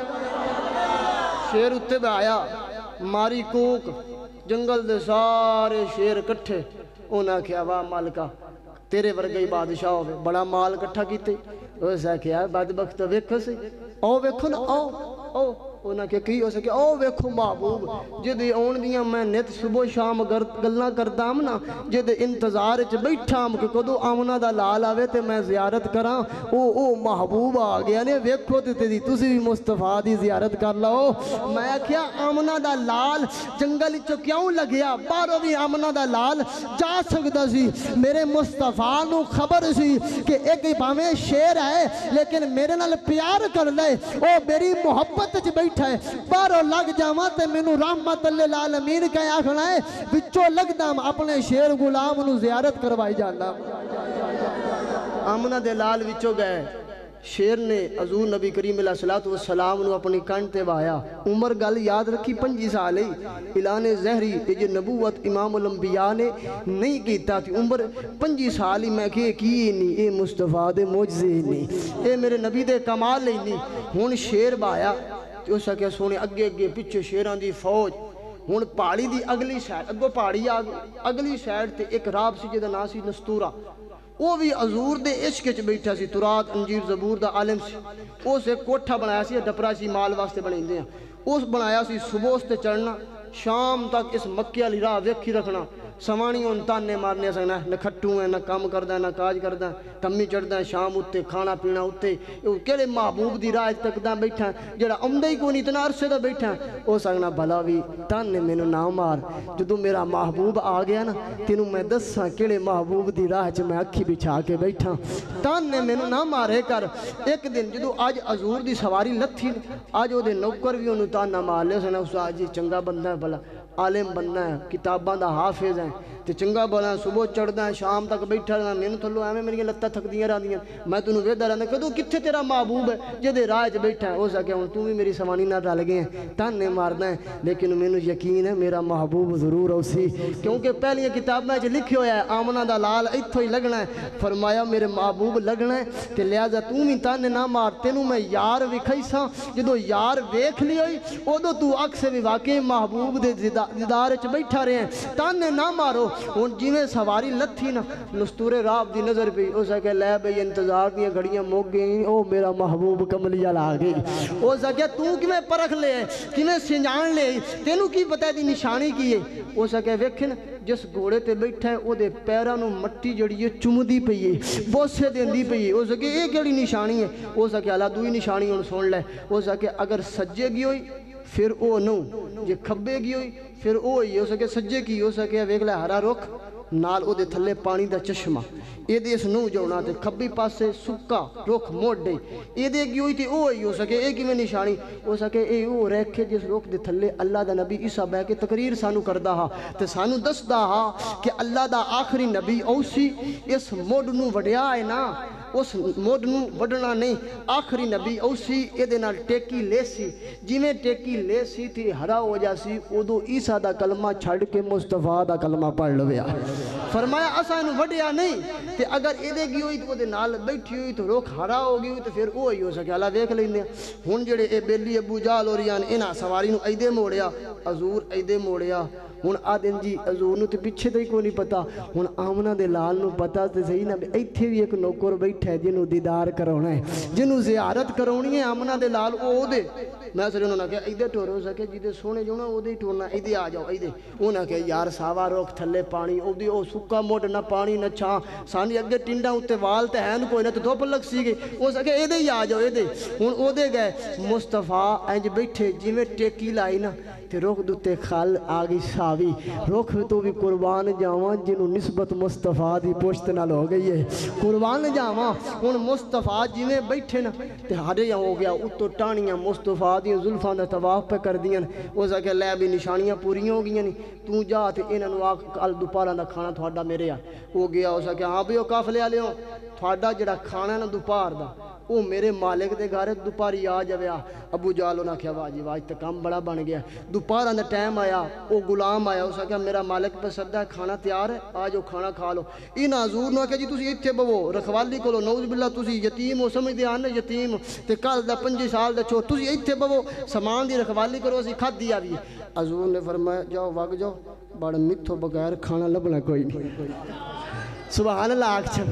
شیر اتے بے آیا ماری کوک جنگل دے سارے شیر کٹھے انہاں کیا واہ مالکہ تیرے ورگئی بادشاہ ہوئے بڑا مال کٹھا کیتے اسے کیا بدبخت ویکھو سے او ویکھو نا او انہاں کی ہو سکے او ویکھو محبوب جدی اون دیاں میں نیت صبح شام گلنا کردام نا جدی انتظار چ بیٹھام کہ کدو آمنہ دا لال آوے تے میں زیارت کراں او محبوب آ گیا نے ویکھو تے دی تسی بھی مصطفیٰ دی زیارت کر لو میں کیا آمنہ دا لال جنگل چو کیوں لگیا بارو بھی آمنہ دا لال جا سکتا سی میرے مصطفیٰ نو خبر سی کہ ایک باویں شیر ہے لیکن میرے نال پیار کر لے او میری محبت چ بیٹھا ہے بارو لگ جاواں تے مینوں رحمت للعالمین کہیں آکھنا ہے وچوں لگدا اپنے شیر غلام نو زیارت کروائی جانا آمنہ دے لال وچوں گئے شیر نے حضور نبی کریم علیہ السلام نو اپنی کن تے وایا عمر گل یاد رکھی 5 سال ہی اعلان زہری یہ نبوت امام الانبیاء نے نہیں کیتا تھی عمر 5 سال ہی میں کی نہیں اے مصطفیٰ دے معجزے نہیں اے میرے نبی دے کمال نہیں ہون شیر بایا تو اسا کیا سونے اگے پچھے شیران دی فوج ہون پہاڑی دی اگلی سائڈ اگو پہاڑی اگلی سائڈ تے ایک راب سی جدہ ناسی نستورہ وہ بھی حضور دے عشق چ بیٹھا سی تورات انجیل زبور دا عالم سی اس ایک کوٹھا بنایا سی ڈپرا سی مال واسطے بنے اس بنایا سی صبح اس تے چڑھنا شام تک اس مکے والی راہ ویکھی رکھنا سوانی ہوں تانے مارنے سکنا نہ کھٹو ہے نہ کام کردہ نہ کاج کردہ کمی چڑھدہ شام اتے کھانا پینا اتے کہڑے محبوب دی راہ تک دا بیٹھا جڑا عمدہ ہی کو نہیں اتنا عرصے دا بیٹھا او سکنا بھلا بھی تانے میں نہ مار جدو میرا محبوب آ گیا نا تینوں میں دساں کہڑے محبوب دی راہ چ میں اکھی بچھا کے بیٹھا تانے میں نہ مارے کر ایک دن جدو آج حضور دی سواری لتھی آج او دے نوکر بھی انہوں تانا مار لے سنا اس آج چنگا بندہ ہے بھلا عالم بننا ہے کتاباں دا حافظ ہیں تے چنگا بولا صبح چڑھدا ہے شام تک بیٹھا رہنا میں تھلو ایویں میری لتاں تھکدیاں رہندیاں میں تینوں ویکھدا رہنا کدوں کتھے تیرا محبوب ہے جدے راہ وچ بیٹھا ہے ہو سکے ہن تو بھی میری سوانی نال رل گئے ہیں تانے ماردا ہے لیکن مینوں یقین ہے میرا محبوب ضرور اسی کیونکہ پہلیاں کتاباں وچ لکھیا ہویا ہے آمنہ دا لال ایتھوں ہی لگنا ہے فرمایا میرے محبوب لگنا ہے تے لہذا تو بھی تانے نہ مار تینوں میں یار وکھائیساں جدوں یار ویکھ لی ہوئی اودوں تو اک سے بھی واقعی محبوب دے دیدار وچ بیٹھا رہے ہیں تانے نہ مارو ہن جویں سواری لتھی نا نستور راب دی نظر پئی او سکے لے بھئی انتظار دیاں گھڑیاں مک گئیں او میرا محبوب کملی والا آ گئی او سکے تو کیویں پرکھ لے کیویں سنجان لے تینوں کی پتہ دی نشانی کی ہے او سکے ویکھ نا جس گھوڑے تے بیٹھا ہے او دے پیراں نوں مٹی جڑی ہے چمدی پئی ہے بوسے دیندی پئی ہے او سکے اے کیڑی نشانی ہے او سکے اللہ دوئی نشانی ہن سن لے او سکے اگر سجے گئی ہوئی پھر او نو جے کھبے گئی ہوئی پھر او ہی ہو سکے سجے کی ہو سکے ویکھ لے ہرا رخ نال او دے تھلے پانی دا چشمہ اے دے اس نو جونا تے کھبی پاسے سکا رخ موڑے اے دے گئی ہوئی تے او ہی ہو سکے اے کیویں نشانی ہو سکے اے او رکھے جس رخ دے تھلے اللہ دا نبی عیسیٰ بہ کے تقریر سانو کردا ہا تے سانو دسدا ہا کہ اللہ دا آخری نبی اوسی اس موڑ نو وڈیا ہے نا اس موڑ نو وڈنا نہیں آخری نبی اوسی اے دے نال ٹیکی لے سی جویں ٹیکی لے سی تھی ہرا ہو جاسی اودو عیسیٰ دا کلمہ چھڑ کے مصطفیٰ دا کلمہ پڑھ لویا فرمایا اساں نو وڈیا نہیں تے اگر اے دے گئی ہوئی تو دے نال بیٹھی ہوئی تو روک ہرا ہو گئی ہوئی تو پھر او ہی ہو سکے اللہ ویکھ لیندے ہن جڑے اے بیلی ابو جہل اوریان انہاں سواری نو ایدے موڑیا حضور ایدے موڑیا ہن آدن جی حضور نو تے پیچھے تے کوئی نہیں پتا ہن آمنہ دے لال نو پتا تے صحیح نہ ایتھے بھی ایک نوکر بیٹھا ہے جنوں دیدار کراونا ہے جنوں زیارت کرونی ہے آمنہ دے لال او دے میں سر انہوں نے کہا ایدے ٹور ہو سکے جیدے سونے جو نا او دے ٹورنا ایدے آ جاؤ ایدے انہوں نے کہا یار ساوا روک تھلے پانی او دے او سکا موڑ نہ پانی نہ چھاں سانی اگے ٹنڈا ہوتے وال تے ہین کوئی نہ تو دھوپ لگ سی گئی او سکے ایدے ہی آ جاؤ ایدے ہن او دے گئے مصطفیٰ اینج بیٹھے جی میں ٹیکی لائی نا تے روک دوتے خال آگی ساوی روک تو بھی قربان جاوان جنہوں نسبت مصطفیٰ دی پوشت نہ لو گئی ہے قربان جاوان ان مصطفیٰ جی میں بیٹھے نا تے ہارے یا ہو گیا اتو ٹانیاں مصطفیٰ دی ظلفان دا تواف پہ کر دیاں او سکے لے بھی نشانیاں پوری ہو گئی تو جا تے انہوں نے آگ کال دوپارہ دا کھانا تھوڑا میرے ہو گیا ہو سکے ہاں بھی ہو کافلے آلے ہوں تھوڑا جڑا کھانا نا دوپار دا او میرے مالک دے گھر دوپاری آ جاویا ابو جالو نہ کیا واجی واج تے کام بڑا بن گیا دوپارہ دا ٹائم آیا او غلام آیا اس کہا میرا مالک پہ سردہ ہے کھانا تیار ہے آجو کھانا کھا لو این حضور نہ کہ جی تسی ایتھے بو رکھوالی کو لو نعوذ باللہ تسی یتیم ہو سمجھ دے آنے یتیم تے کل دا 5 سال دا چھو تسی ایتھے بو سامان دی رکھوالی کرو اسی کھاد دیا بھی حضور نے فرمایا جاؤ وگ جاؤ بڑا متھو بغیر کھانا لبنا کوئی نہیں سبحان اللہ آکھ چھن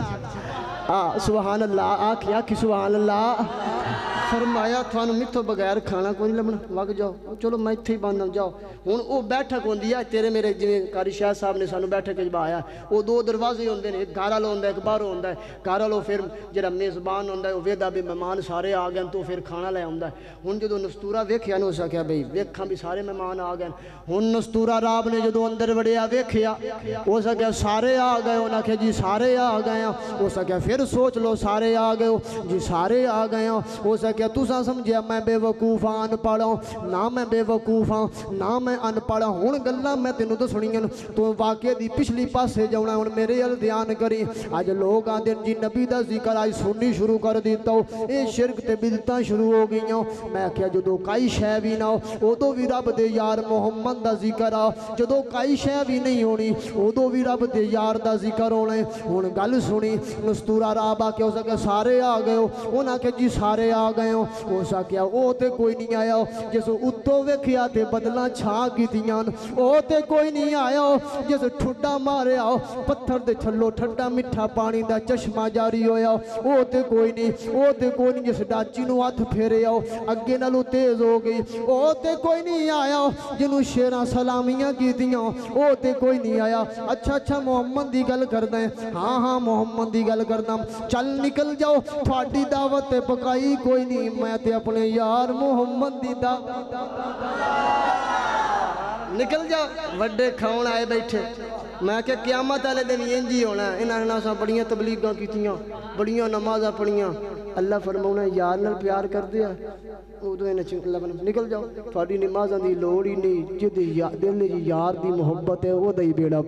سبحان اللہ آکھ یا کہ سبحان اللہ فرمایا تھانو متھو بغیر کھانا کوئی نہیں لبنا وگ جاؤ چلو میں اتھے ہی باندھا جاؤ ہن او بیٹھک ہوندی ہے تیرے میرے جویں قاری شاہ صاحب نے سانو بیٹھک وچ بایا او 2 دروازے ہوندے نے ایک گھر والا ہوندا ہے ایک باہر ہوندا ہے گھر والا پھر جڑا میزبان ہوندا ہے او ویدا بھی مہمان سارے آ گئے تو پھر کھانا لے آوندا ہے ہن جدوں نستورا ویکھیا نو سکیا بھئی ویکھاں بھی سارے مہمان آ گئے ہن نستورا راب نے جدوں اندر وڑیا ویکھیا ہو سکیا سارے آ گئے انہاں کہ جی سارے آ گئے ہو سکیا پھر سوچ لو سارے آ گئے جی سارے آ گئے ہو سکیا تساں سمجھیا میں بے وقوف ان پڑھا نہ میں بے وقوف ہاں نہ میں ان پڑھا ہن گلاں میں تینوں تو سنیاں تو واقعے دی پچھلی پاسے جاونا ہن میرے ال دھیان کری اج لوگ آندے جی نبی دا ذکر آج سننی شروع کر دیتا اے شرک تے بدعتاں شروع ہو گئیاں میں کہیا جدوں کئی شے وی نہ اودوں وی رب دے یار محمد دا ذکر آ جدوں کئی شے وی نہیں ہونی اودوں وی رب دے یار دا ذکر ہونا ہن گل سنی نستورا رابا کہ ہو سکے سارے آ گئے انہاں کہ جی سارے آ گئے آئے ہو سکیا او تے کوئی نہیں آیا جس اتو ویکھیا تے بدلاں چھا کیتیاں او تے کوئی نہیں آیا جس ٹھڈا ماریا پتھر دے چھلو ٹھڈا مٹھا پانی دا چشمہ جاری ہویا او تے کوئی نہیں جس ڈاچی نو ہاتھ پھیرے آؤ اگے نالو تیز ہو گئی او تے کوئی نہیں آیا جنوں شیراں سلامیاں کیتیاں او تے کوئی نہیں آیا اچھا محمد دی گل کردا ہے ہاں محمد دی گل کردا چل نکل جاؤ تھوڑی دعوت پکائی کوئی نہیں میں تے اپنے یار محمد دی دعوت نکل جاؤ وڈے کھاؤن آئے بیٹھے میں کہ قیامت والے دن انجی ہونا ہے انہاں نے سا بڑیاں تبلیغاں کیتیاں بڑیاں نمازاں پڑھیاں اللہ فرماؤنا یار نال پیار کر دیا ادو اللہ نکل جاؤ تھوڑی نمازاں دی لوڑ ہی نہیں جدی دل جی یار دی محبت ہے او دئی بیڑا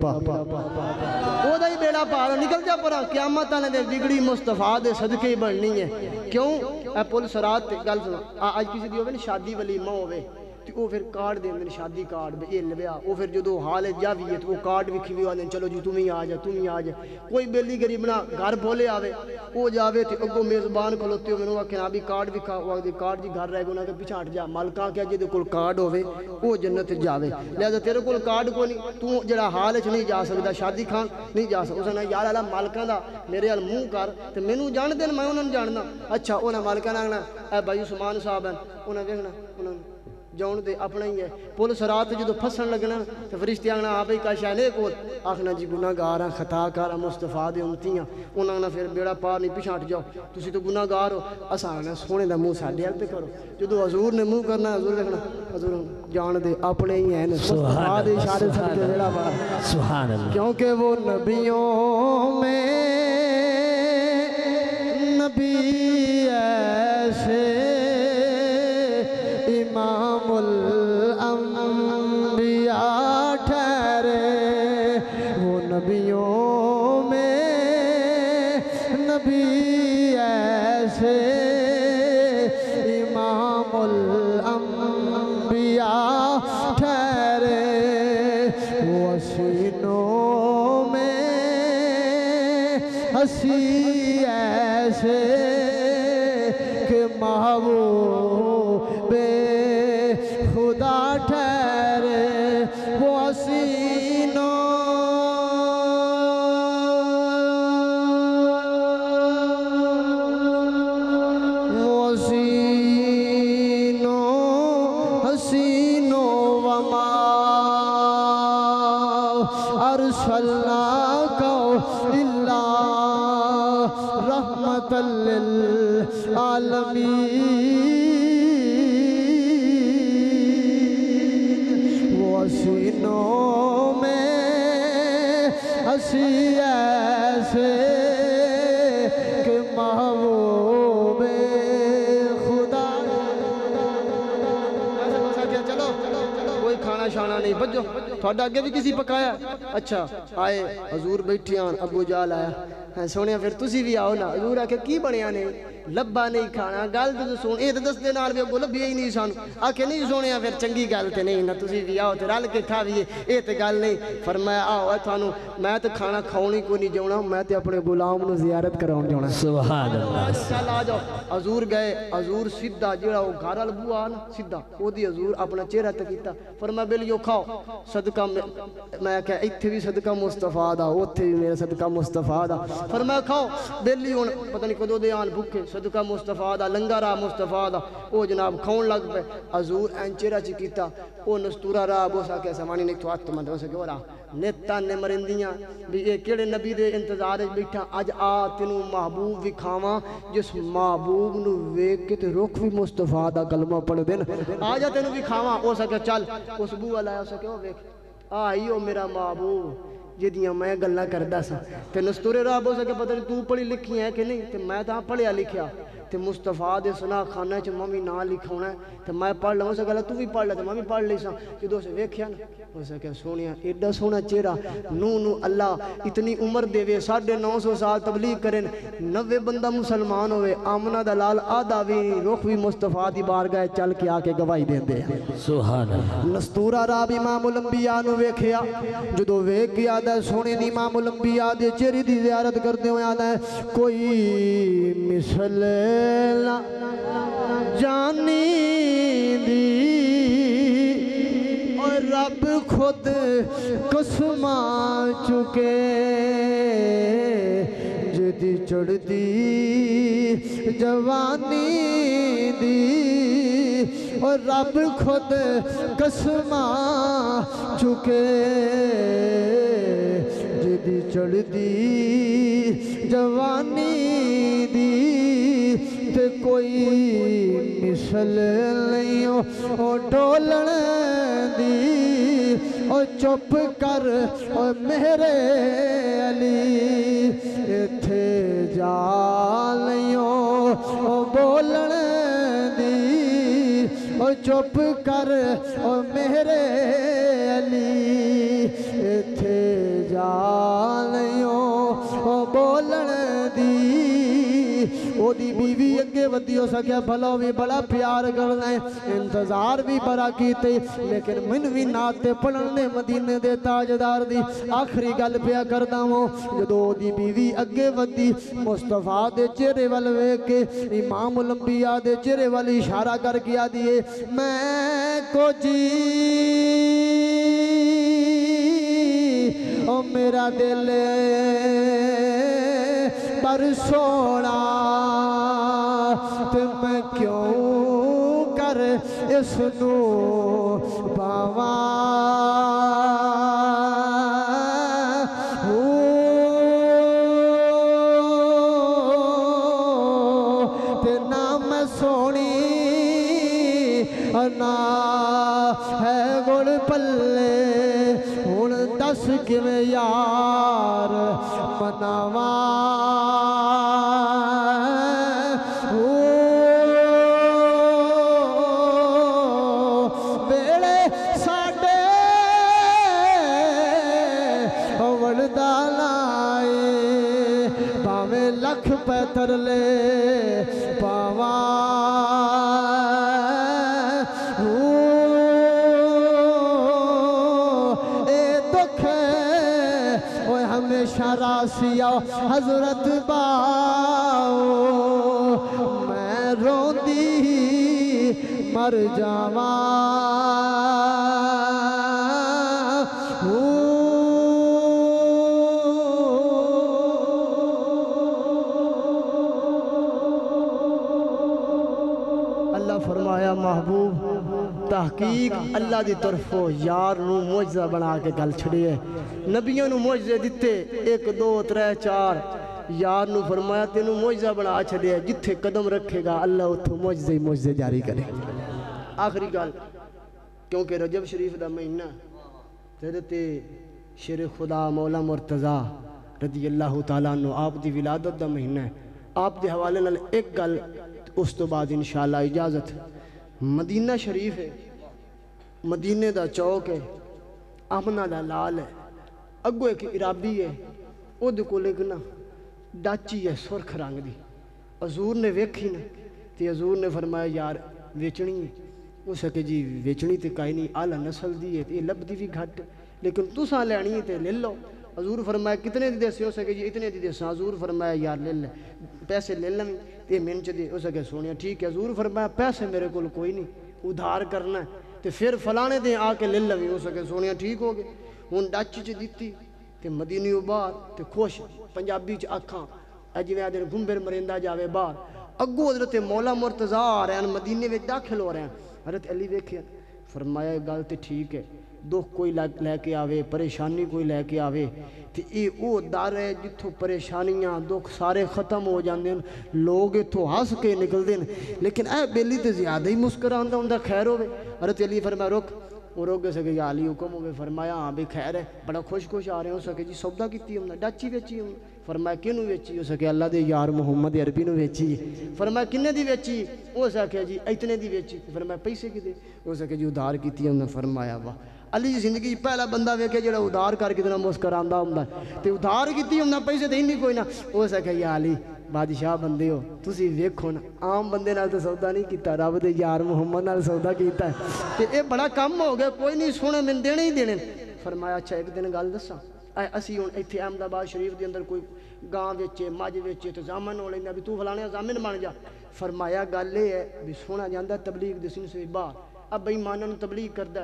پار نکل جا پرا قیامت والے دن بگڑی مصطفیٰ دے صدقے ہی بننی ہے کیوں اے پل سرات تے گل سنا اج کسی دی ہوے نا شادی ولیمہ ہوے وہ پھر کارڈ دیں میں شادی کارڈ بے یہ لبیا وہ پھر جدو حال جاوی ہے تو وہ کارڈ بھی کھوی آنے چلو جی تمہیں آ جا کوئی بیلی غریبنا گھر بولے آوے وہ جاوے تھی اگو میزبان کھلوتے ہو میں نے کہا بھی کارڈ بھی کارڈ جی گھر رہ گا انہوں نے پیچھے ہٹ جا مالکاں کیا جدو کل کارڈ ہوئے وہ جنت جاوے لہذا تیرے کل کارڈ کو نہیں تو جڑا حال نہیں جا سکتا شادی خان نہیں جا سکتا اس نے یار اللہ مالکاں دا میرے حال منہ کر تو میں نو جان دین میں انہوں نے جاننا اچھا انہیں مالکاں نے آگنا اے بھائی عثمان صاحب ہیں انہیں دیکھنا انہوں نے جاؤن دے اپنا ہی ہے پول سرات جدو پھسن لگنا تو فرشتے آگنا آپ ہی کاشا نے کول آخنا جی گناہ گارا خطا کارا مصطفیٰ دے امتیاں انہوں نے پھر بیڑا پار نہیں پیچھے ہٹ جاؤ تسی تو گناہ گار ہو اسانا سونے دا منہ ساڑھے حل پہ کرو جدو حضور نے منہ کرنا حضور دیکھنا حضور جان دے اپنے ہی ہیں مصطفیٰ دے اشارے سے کے بیڑا پار سبحان اللہ کیونکہ وہ نبیوں میں نبی ایسے امام الانبیاء ٹھہرے وہ نبیوں میں نبی ایسے امام الانبیاء ٹھہرے وہ حسینوں میں ہنسی ایسے کہ محبوب خدا ٹھہرے وہ حسینوں وما ارسلناک الا رحمۃ للعالمین وہ حسینوں میں ہنسی ایسے کہ محبوب خدا چلو کوئی کھانا شانا نہیں بجو تھوڑا آگے بھی کسی پکایا اچھا آئے حضور بیٹھیاں ابو جال آیا سونے پھر تسی بھی آؤ نا حضور آکے کی بڑھیا نہیں لبا نہیں کھانا گل تو سن یہ تو دس دے نال بھی اگو لبھی ہی نہیں سانو آکے نہیں سونے پھر چنگی گل تے نہیں نہ تسی بھی آؤ تے رل کے کھاویے یہ تے گل نہیں فرمایا آؤ تھانو میں تے کھانا کھاؤنی کوئی نہیں جاؤنا میں تے اپنے غلام نو زیارت کراؤن جاؤنا سبحان اللہ چل آ جاؤ حضور گئے حضور سیدھا جڑا وہ گھر وال بو آ نا سیدھا او دی حضور اپنا چہرہ تے کیتا فرمایا بیلیو کھاؤ صدقہ میں کہ ایتھے بھی صدقہ مصطفیٰ دا اوتھے بھی میرا صدقہ مصطفیٰ دا فرمایا کھاؤ بیلی ہون پتہ نہیں کدو دے آن بھوکے صدقہ مصطفیٰ دا لنگر آ مصطفیٰ دا او جناب کھاؤن لگ پہ حضور این چہرہ چی کیتا او نستورہ راہ بوسا کہ سمانی نہیں تو آت تو مندر سے کیوں رہا نیتان نے مرندیاں بھی ایک کیڑے نبی دے انتظار بیٹھا اج آ تینوں محبوب بھی کھاواں جس محبوب نو ویک کے تے رخ بھی مصطفیٰ دا کلمہ پڑھ دین آجا تینوں بھی کھاواں او سکے چل اس بو والا ہے سکے او ویک آئیو میرا محبوب جدیاں میں گلنا کردہ سا تے نستورے راہ بو سکے پتہ نہیں تو پڑھی لکھی ہے کہ نہیں تے میں تاں پڑھیا لکھیا تے مصطفیٰ دے سنا خانہ چ ممی نہ لکھونا ہے تے میں پڑھ لوں سا گلا تو بھی پڑھ لے تے ممی پڑھ لی سا جدو سے ویکھیا نا ہو سکے سونیا ایڈا سونا چہرہ نو اللہ اتنی عمر دے وے 950 سال تبلیغ کریں 90 بندہ مسلمان ہوئے آمنہ دلال آدھا بھی رخ بھی مصطفیٰ دی بارگاہ چل کے آکے گواہی دیں دے سبحان اللہ نستورہ راب امام الانبیاء نو ویکھیا جدو ویکھ کے آدھا سونے دی امام الانبیاء دے چہرے دی زیارت کرتے ہوئے آدھا کوئی مثل خود قسماں چکے جدی چڑھدی جوانی دی اور رب خود قسماں چکے جدی چڑھدی جوانی دی تے کوئی مثل نہیں او ڈولن دی او چپ کر او میرے علی ایتھے جا نہیں او بولن دی او چپ کر او میرے علی ایتھے جا نہیں او بولن دی او دی بیوی اگے ودی ہو سکیا بھلا بھی بڑا پیار کرنا ہے انتظار بھی بڑا کیتے لیکن من بھی ناتے پڑھنے مدینے دے تاجدار دی آخری گل پیا کردا ہوں جدو دی بیوی اگے ودی مصطفیٰ دے چہرے والوے کے امام الانبیاء دے چہرے والی اشارہ کر کیا دیئے میں کو جی او میرا دل پر سوڑا تو میں کیوں کر اس نو باواں تے نہ میں سونی نہ ہے گڑ پلے ہن دس کیویں یار مناواں لکھ پیتر لے پاواں اے دکھ اوہ ہمیشہ راسیہ حضرت باؤ میں روندی مر جاواں فرمایا محبوب تحقیق اللہ دی طرفوں یار نو معجزہ بنا کے گل چھڑی ہے نبیوں نو معجزے دیتے 1 2 3 4 یار نو فرمایا تینو معجزہ بنا چھڑی ہے جتھے قدم رکھے گا اللہ اتھو معجزے جاری کرے آخری گل کیونکہ رجب شریف دا مہینہ حضرت شیر خدا مولا مرتضیٰ رضی اللہ تعالیٰ عنہ آپ دی ولادت دا مہینہ ہے آپ دے حوالے نال ایک گل اس تو بعد انشاءاللہ اجازت مدینہ شریف ہے مدینے دا چوک ہے آمنہ دا لال ہے اگو ایک عرابی ہے او دے کو لکھنا ڈاچی ہے سرخ رنگ دی حضور نے ویکھی نا تے حضور نے فرمایا یار ویچنی ہے وہ سکے جی ویچنی تے کہیں نہیں آلہ نسل دی ہے یہ لب دی بھی گھٹ لیکن تو ساں لینی ہے تے لے لو حضور فرمایا کتنے دی دے سے ہو سکے جی اتنے دی دے سے حضور فرمایا یار لے لے پیسے لے لیں تے منچ دے ہو سکے سونیا ٹھیک ہے حضور فرمایا پیسے میرے کول کوئی نہیں ادھار کرنا ہے تے پھر فلانے دے آ کے لے لیں ہو سکے سونیا ٹھیک ہو گئے ہون ڈاچی چ دیتی تے مدینی باہر تے خوش پنجابی چ آکھاں اجویں آدھے گھمبر مرندہ جاوے باہر اگو حضرت مولا مرتضیٰ آ رہے ہیں مدینے میں داخل ہو رہے ہیں حضرت علی ویکھیا فرمایا گل تے ٹھیک ہے دکھ کوئی لے کے آوے پریشانی کوئی لے کے آوے تے اے او در ہے جتھوں پریشانیاں دکھ سارے ختم ہو جاندے ہیں لوگ اتھوں ہس کے نکل دیں لیکن اے بیلی تے زیادہ ہی مسکراندہ ہوں خیر ہوئے حضرت علی فرمایا رک وہ روک گئے سکے یا علی حکم ہوئے فرمایا ہاں بھی خیر ہے بڑا خوش آ رہے ہو سکے جی سودا کیتی ہوں ڈاچی ویچی ہوں فرمایا کینوں ویچی ہو سکے اللہ دے یار محمد عربی نو ویچی فرمایا کنے دی ویچی ہو سکے جی اتنے دی ویچی فرمایا پیسے کی دے ہو سکے جی ادھار کیتی ہوں فرمایا واہ علی زندگی پہلا بندہ ویکھے جڑا ادھار کر کے مسکراندہ ہوں تے ادھار کیتی ہوں پیسے دے نہیں کوئی نہ ہو سکے یا علی بادشاہ بندے ہو تسی ویکھو نا عام بندے نال تے سودا نہیں کیتا رب دے یار محمد نال سودا کیتا ہے تے اے بڑا کم ہو گیا کوئی نہیں سونے من دینے ہی دینے فرمایا اچھا ایک دن گل دساں اسی ہوں ایتھے احمد آباد شریف دے اندر کوئی گاں ویچے مجھ ویچے تو زامن ہو لینا بھی تو فلانے زامن بن جا فرمایا گل یہ ہے بھی سونا جاندہ تبلیغ دے سن سے باہر اب بھائی مانن تبلیغ کردہ ہے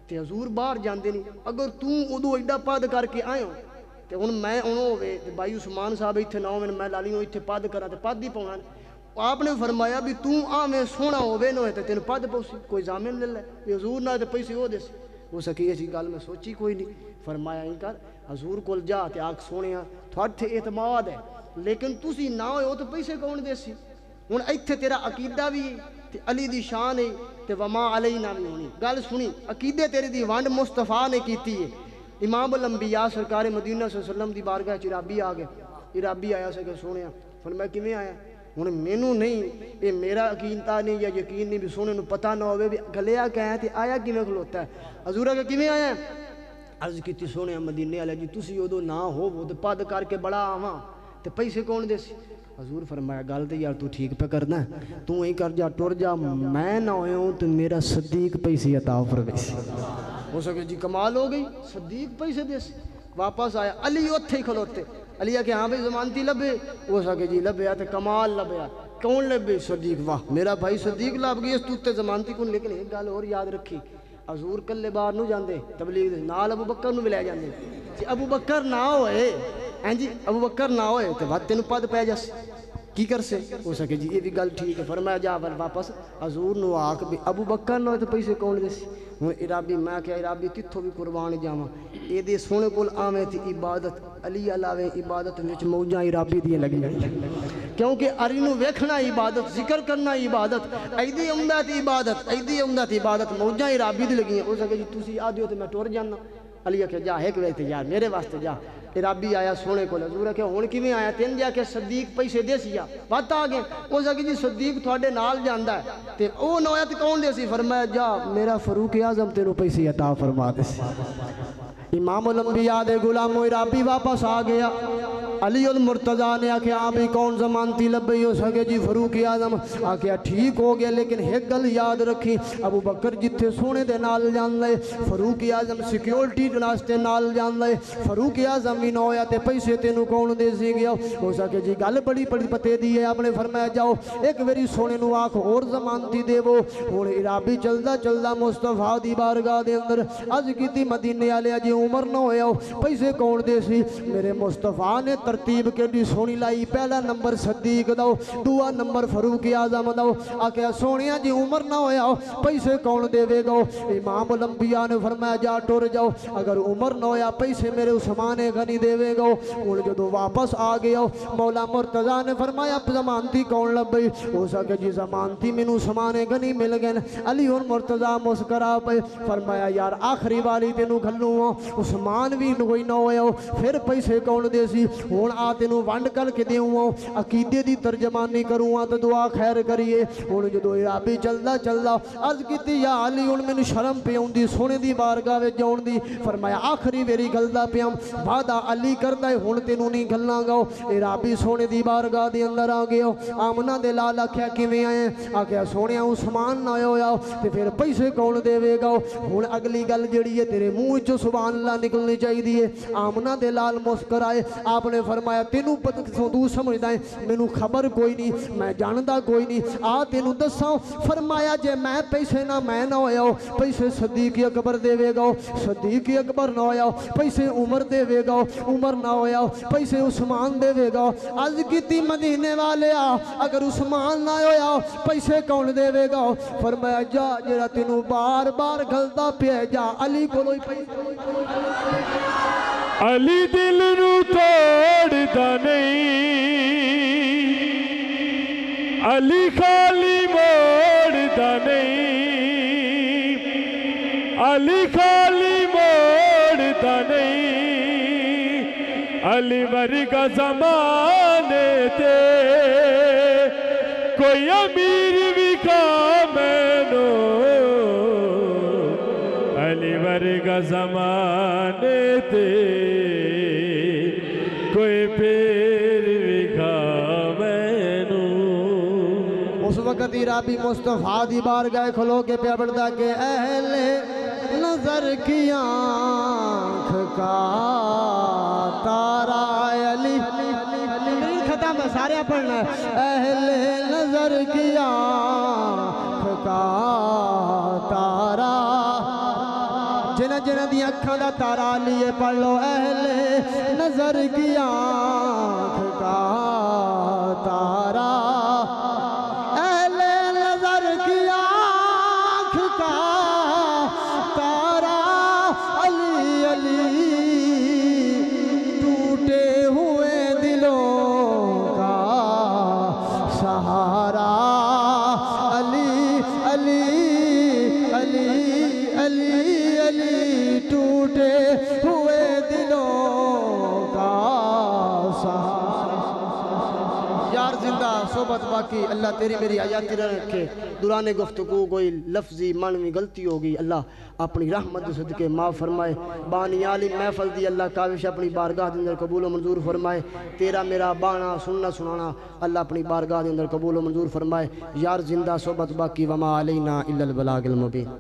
تے حضور باہر جاندے نہیں اگر ادو ایڈا پد کر کے آئے ہو تے ہن میں ہوئے تے بھائی عثمان صاحب اتنے نہ ہوئے میں لالی اتنے پد کرا تے پد ہی پاؤنا آپ نے فرمایا بھی آویں سونا ہوئے نہ ہوئے تے تین پد پوسی کوئی ضامن لے لے بھی حضور نہ تے پیسے ہو دے سی ہو سکی ایسی گل میں سوچی کوئی نہیں فرمایا ہی کر حضور کول جا تے آکھ سونے تھوڑے اعتماد ہے لیکن تسی نہ ہوئے ہو تو پیسے کون دے سی ہن ایتھے تیرا عقیدہ بھی تے علی دی شان ہے تے وما علینا بھی ہونی گل سنی عقیدے تیری دی ونڈ مصطفیٰ نے کیتی ہے امام الانبیاء سرکار مدینہ صلی اللہ علیہ وسلم دی بارگاہ چ عرابی آ گئے عرابی آیا سے کہ سونے فرمایا کیویں آیا ہن مینوں نہیں اے میرا عقیدہ نہیں یا یقین نہیں بھی سونے نو پتہ نہ ہوئے بھی گلیا کہیں تے آیا کیویں کھلوتا ہے حضور کہ کیویں آیا عرض کیتی سونے مدینے والے جی تسی ادو نہ ہو تے پد کر کے بڑا آواں تے پیسے کون دے سی حضور فرمایا گل تے یار تو ٹھیک پہ کرنا ہے تو ہی کر جا ٹر جا میں نہ ہوئے ہوں تو میرا صدیق پیسے عطا فرمائے سی ہو سکے جی کمال ہو گئی صدیق پیسے دے سی واپس آیا علی اتھے ہی کھلوتے علی کہ ہاں بھائی ضمانتی لبے ہو سکے جی لبیا تے کمال لبیا کون لبے صدیق واہ میرا بھائی صدیق لب گئی اس تو تے ضمانتی کون لیکن ایک گل اور یاد رکھی حضور کلے باہر نو جاندے تبلیغ دے نال ابو بکر نو بھی لے جاندے جی ابو بکر نہ ہوئے ہیں جی ابو بکر نہ ہوئے تو بات تینوں پد پہ جس کی کر سے ہو سکے جی یہ بھی گل ٹھیک ہے فرمایا جا واپس حضور نو آکھ بھی ابو بکر نہ ہوئے تو پیسے کون دے سی ہوں عرابی میں کیا عرابی تتھو بھی قربان جاواں اے دے سونے کول آویں تی عبادت علی علاوے عبادت وچ موجاں عرابی دی لگی کیونکہ علی نو ویکھنا عبادت ذکر کرنا عبادت ایدی عمدت عبادت ایدی عمدت عبادت موجاں عرابی دی لگی ہو سکے جی تسی آدھو تے میں ٹر جانا علی کہ جا ایک ویتے یار میرے واسطے جا عرابی آیا سونے کو حضور کہ ہن کیویں آیا تین جا کے صدیق پیسے دے سیا بات آ گئے او سکی جی صدیق تھوڑے نال جاندا ہے تے او نویت کون دے سی فرمایا جا میرا فاروق اعظم تینوں پیسے عطا فرما دے سی امام الانبیاء دے غلام عرابی واپس آ گیا علی المرتضیٰ نے آکھیا آپ ہی کون ضمانتی لبئی ہو سکے جی فاروق اعظم آکھیا ٹھیک ہو گیا لیکن ایک گل یاد رکھی ابو بکر جتھے سونے دے نال جان لے فاروق اعظم سیکیورٹی واسطے نال جان لے فاروق اعظم بھی نہ ہویا تے پیسے تینوں کون دے سی گیا ہو سکے جی گل بڑی بڑی پتے دی ہے آپ نے فرمایا جاؤ ایک ویری سونے نو آکھ اور ضمانتی دے وہ ہن عرابی چلدا چلدا مصطفیٰ دی بارگاہ دے اندر عرض کیتی مدینے والے جی عمر نہ ہویا پیسے کون دے سی میرے مصطفیٰ نے ترتیب کے دی سونی لائی پہلا نمبر صدیق دو دعا نمبر فاروق اعظم دو آکھیا سونیا جی عمر نہ ہویا پیسے کون دے وے گو امام الانبیاء نے فرمایا جا ٹر جاؤ اگر عمر نہ ہویا پیسے میرے عثمان غنی دے وے گو اور جدو واپس آ گیا مولا مرتضیٰ نے فرمایا ضمانتی کون لبئی ہو سکے جی ضمانتی مینوں عثمان غنی مل گئے علی اور مرتضیٰ مسکرا پے فرمایا یار آخری والی تینوں گھلوں عثمان بھی کوئی نہ ہویا پھر پیسے کون دے سی ہون آ تینوں ونڈ کر کے دیوں عقیدے دی ترجمانی کروں تو دعا خیر کریے ہون جدو عرابی چلدا چلدا عرض کیتی یا علی ہون مینوں شرم پہ اوندی سونے دی بارگاہ وچ جاون دی فرمایا آخری میری گلدا پیاں وعدہ علی کردا ہے ہون تینوں نہیں گھلاں گا عرابی سونے دی بارگاہ دے اندر آ گیا آمنہ دے لال آکھیا کیویں آئے آکھیا سونیا عثمان نہ ہویا تے پھر پیسے کون دے وے گا ہون اگلی گل جڑی ہے تیرے منہ وچوں سبحان اللہ نکلنی چاہیے آمنہ دے لال مسکرائے آپ نے فرمایا تینوں تو سمجھدا ہے مینوں خبر کوئی نہیں میں جاندا کوئی نہیں آ تینوں دساں فرمایا جے میں پیسے نہ میں نہ ہویا پیسے صدیق اکبر دے وے گا صدیق اکبر نہ ہویا پیسے عمر دے وے گا عمر نہ ہویا پیسے عثمان دے وے گا عرض کیتی مدینے والے اگر عثمان نہ ہویا پیسے کون دے وے گا فرمایا جا جڑا تینوں بار بار گھلدا پیا جا علی کولوں علی دل نو توڑدا نہیں علی خالی موڑدا نہیں علی خالی موڑدا نہیں علی ورگا زمانے تے کوئی امیر وکھا مینوں علی ورگا زمانے تے کوئی پیر وکھا مینوں اس وقت عرابی مصطفیٰ دی بارگاہ کھلو کے پیا پڑھتا کہ اہل نظر کی آنکھ کا تارا علی ختم ہے سارے پڑھنا ہے اہل نظر کی آنکھ کا تارا جنہ جنہ دی اکھاں دا تارا لیے پڑھ لو اہل نظر کی آنکھ کا تارا اہل نظر کی آنکھ کا تارا علی علی ٹوٹے ہوئے دلوں کا سہارا علی علی علی علی علی ٹوٹے ہوئے دلوں کا سہارا یار زندہ صحبت باقی اللہ تیری میری حیاتی رکھے دوران گفتگو کوئی لفظی معنوی غلطی ہوگی اللہ اپنی رحمت صدقے معاف فرمائے بانی عالی محفل دی اللہ کاوش اپنی بارگاہ دے اندر قبول و منظور فرمائے تیرا میرا بانا سننا سنانا اللہ اپنی بارگاہ دے اندر قبول و منظور فرمائے یار زندہ صحبت باقی وما علینا الا البلاغ المبین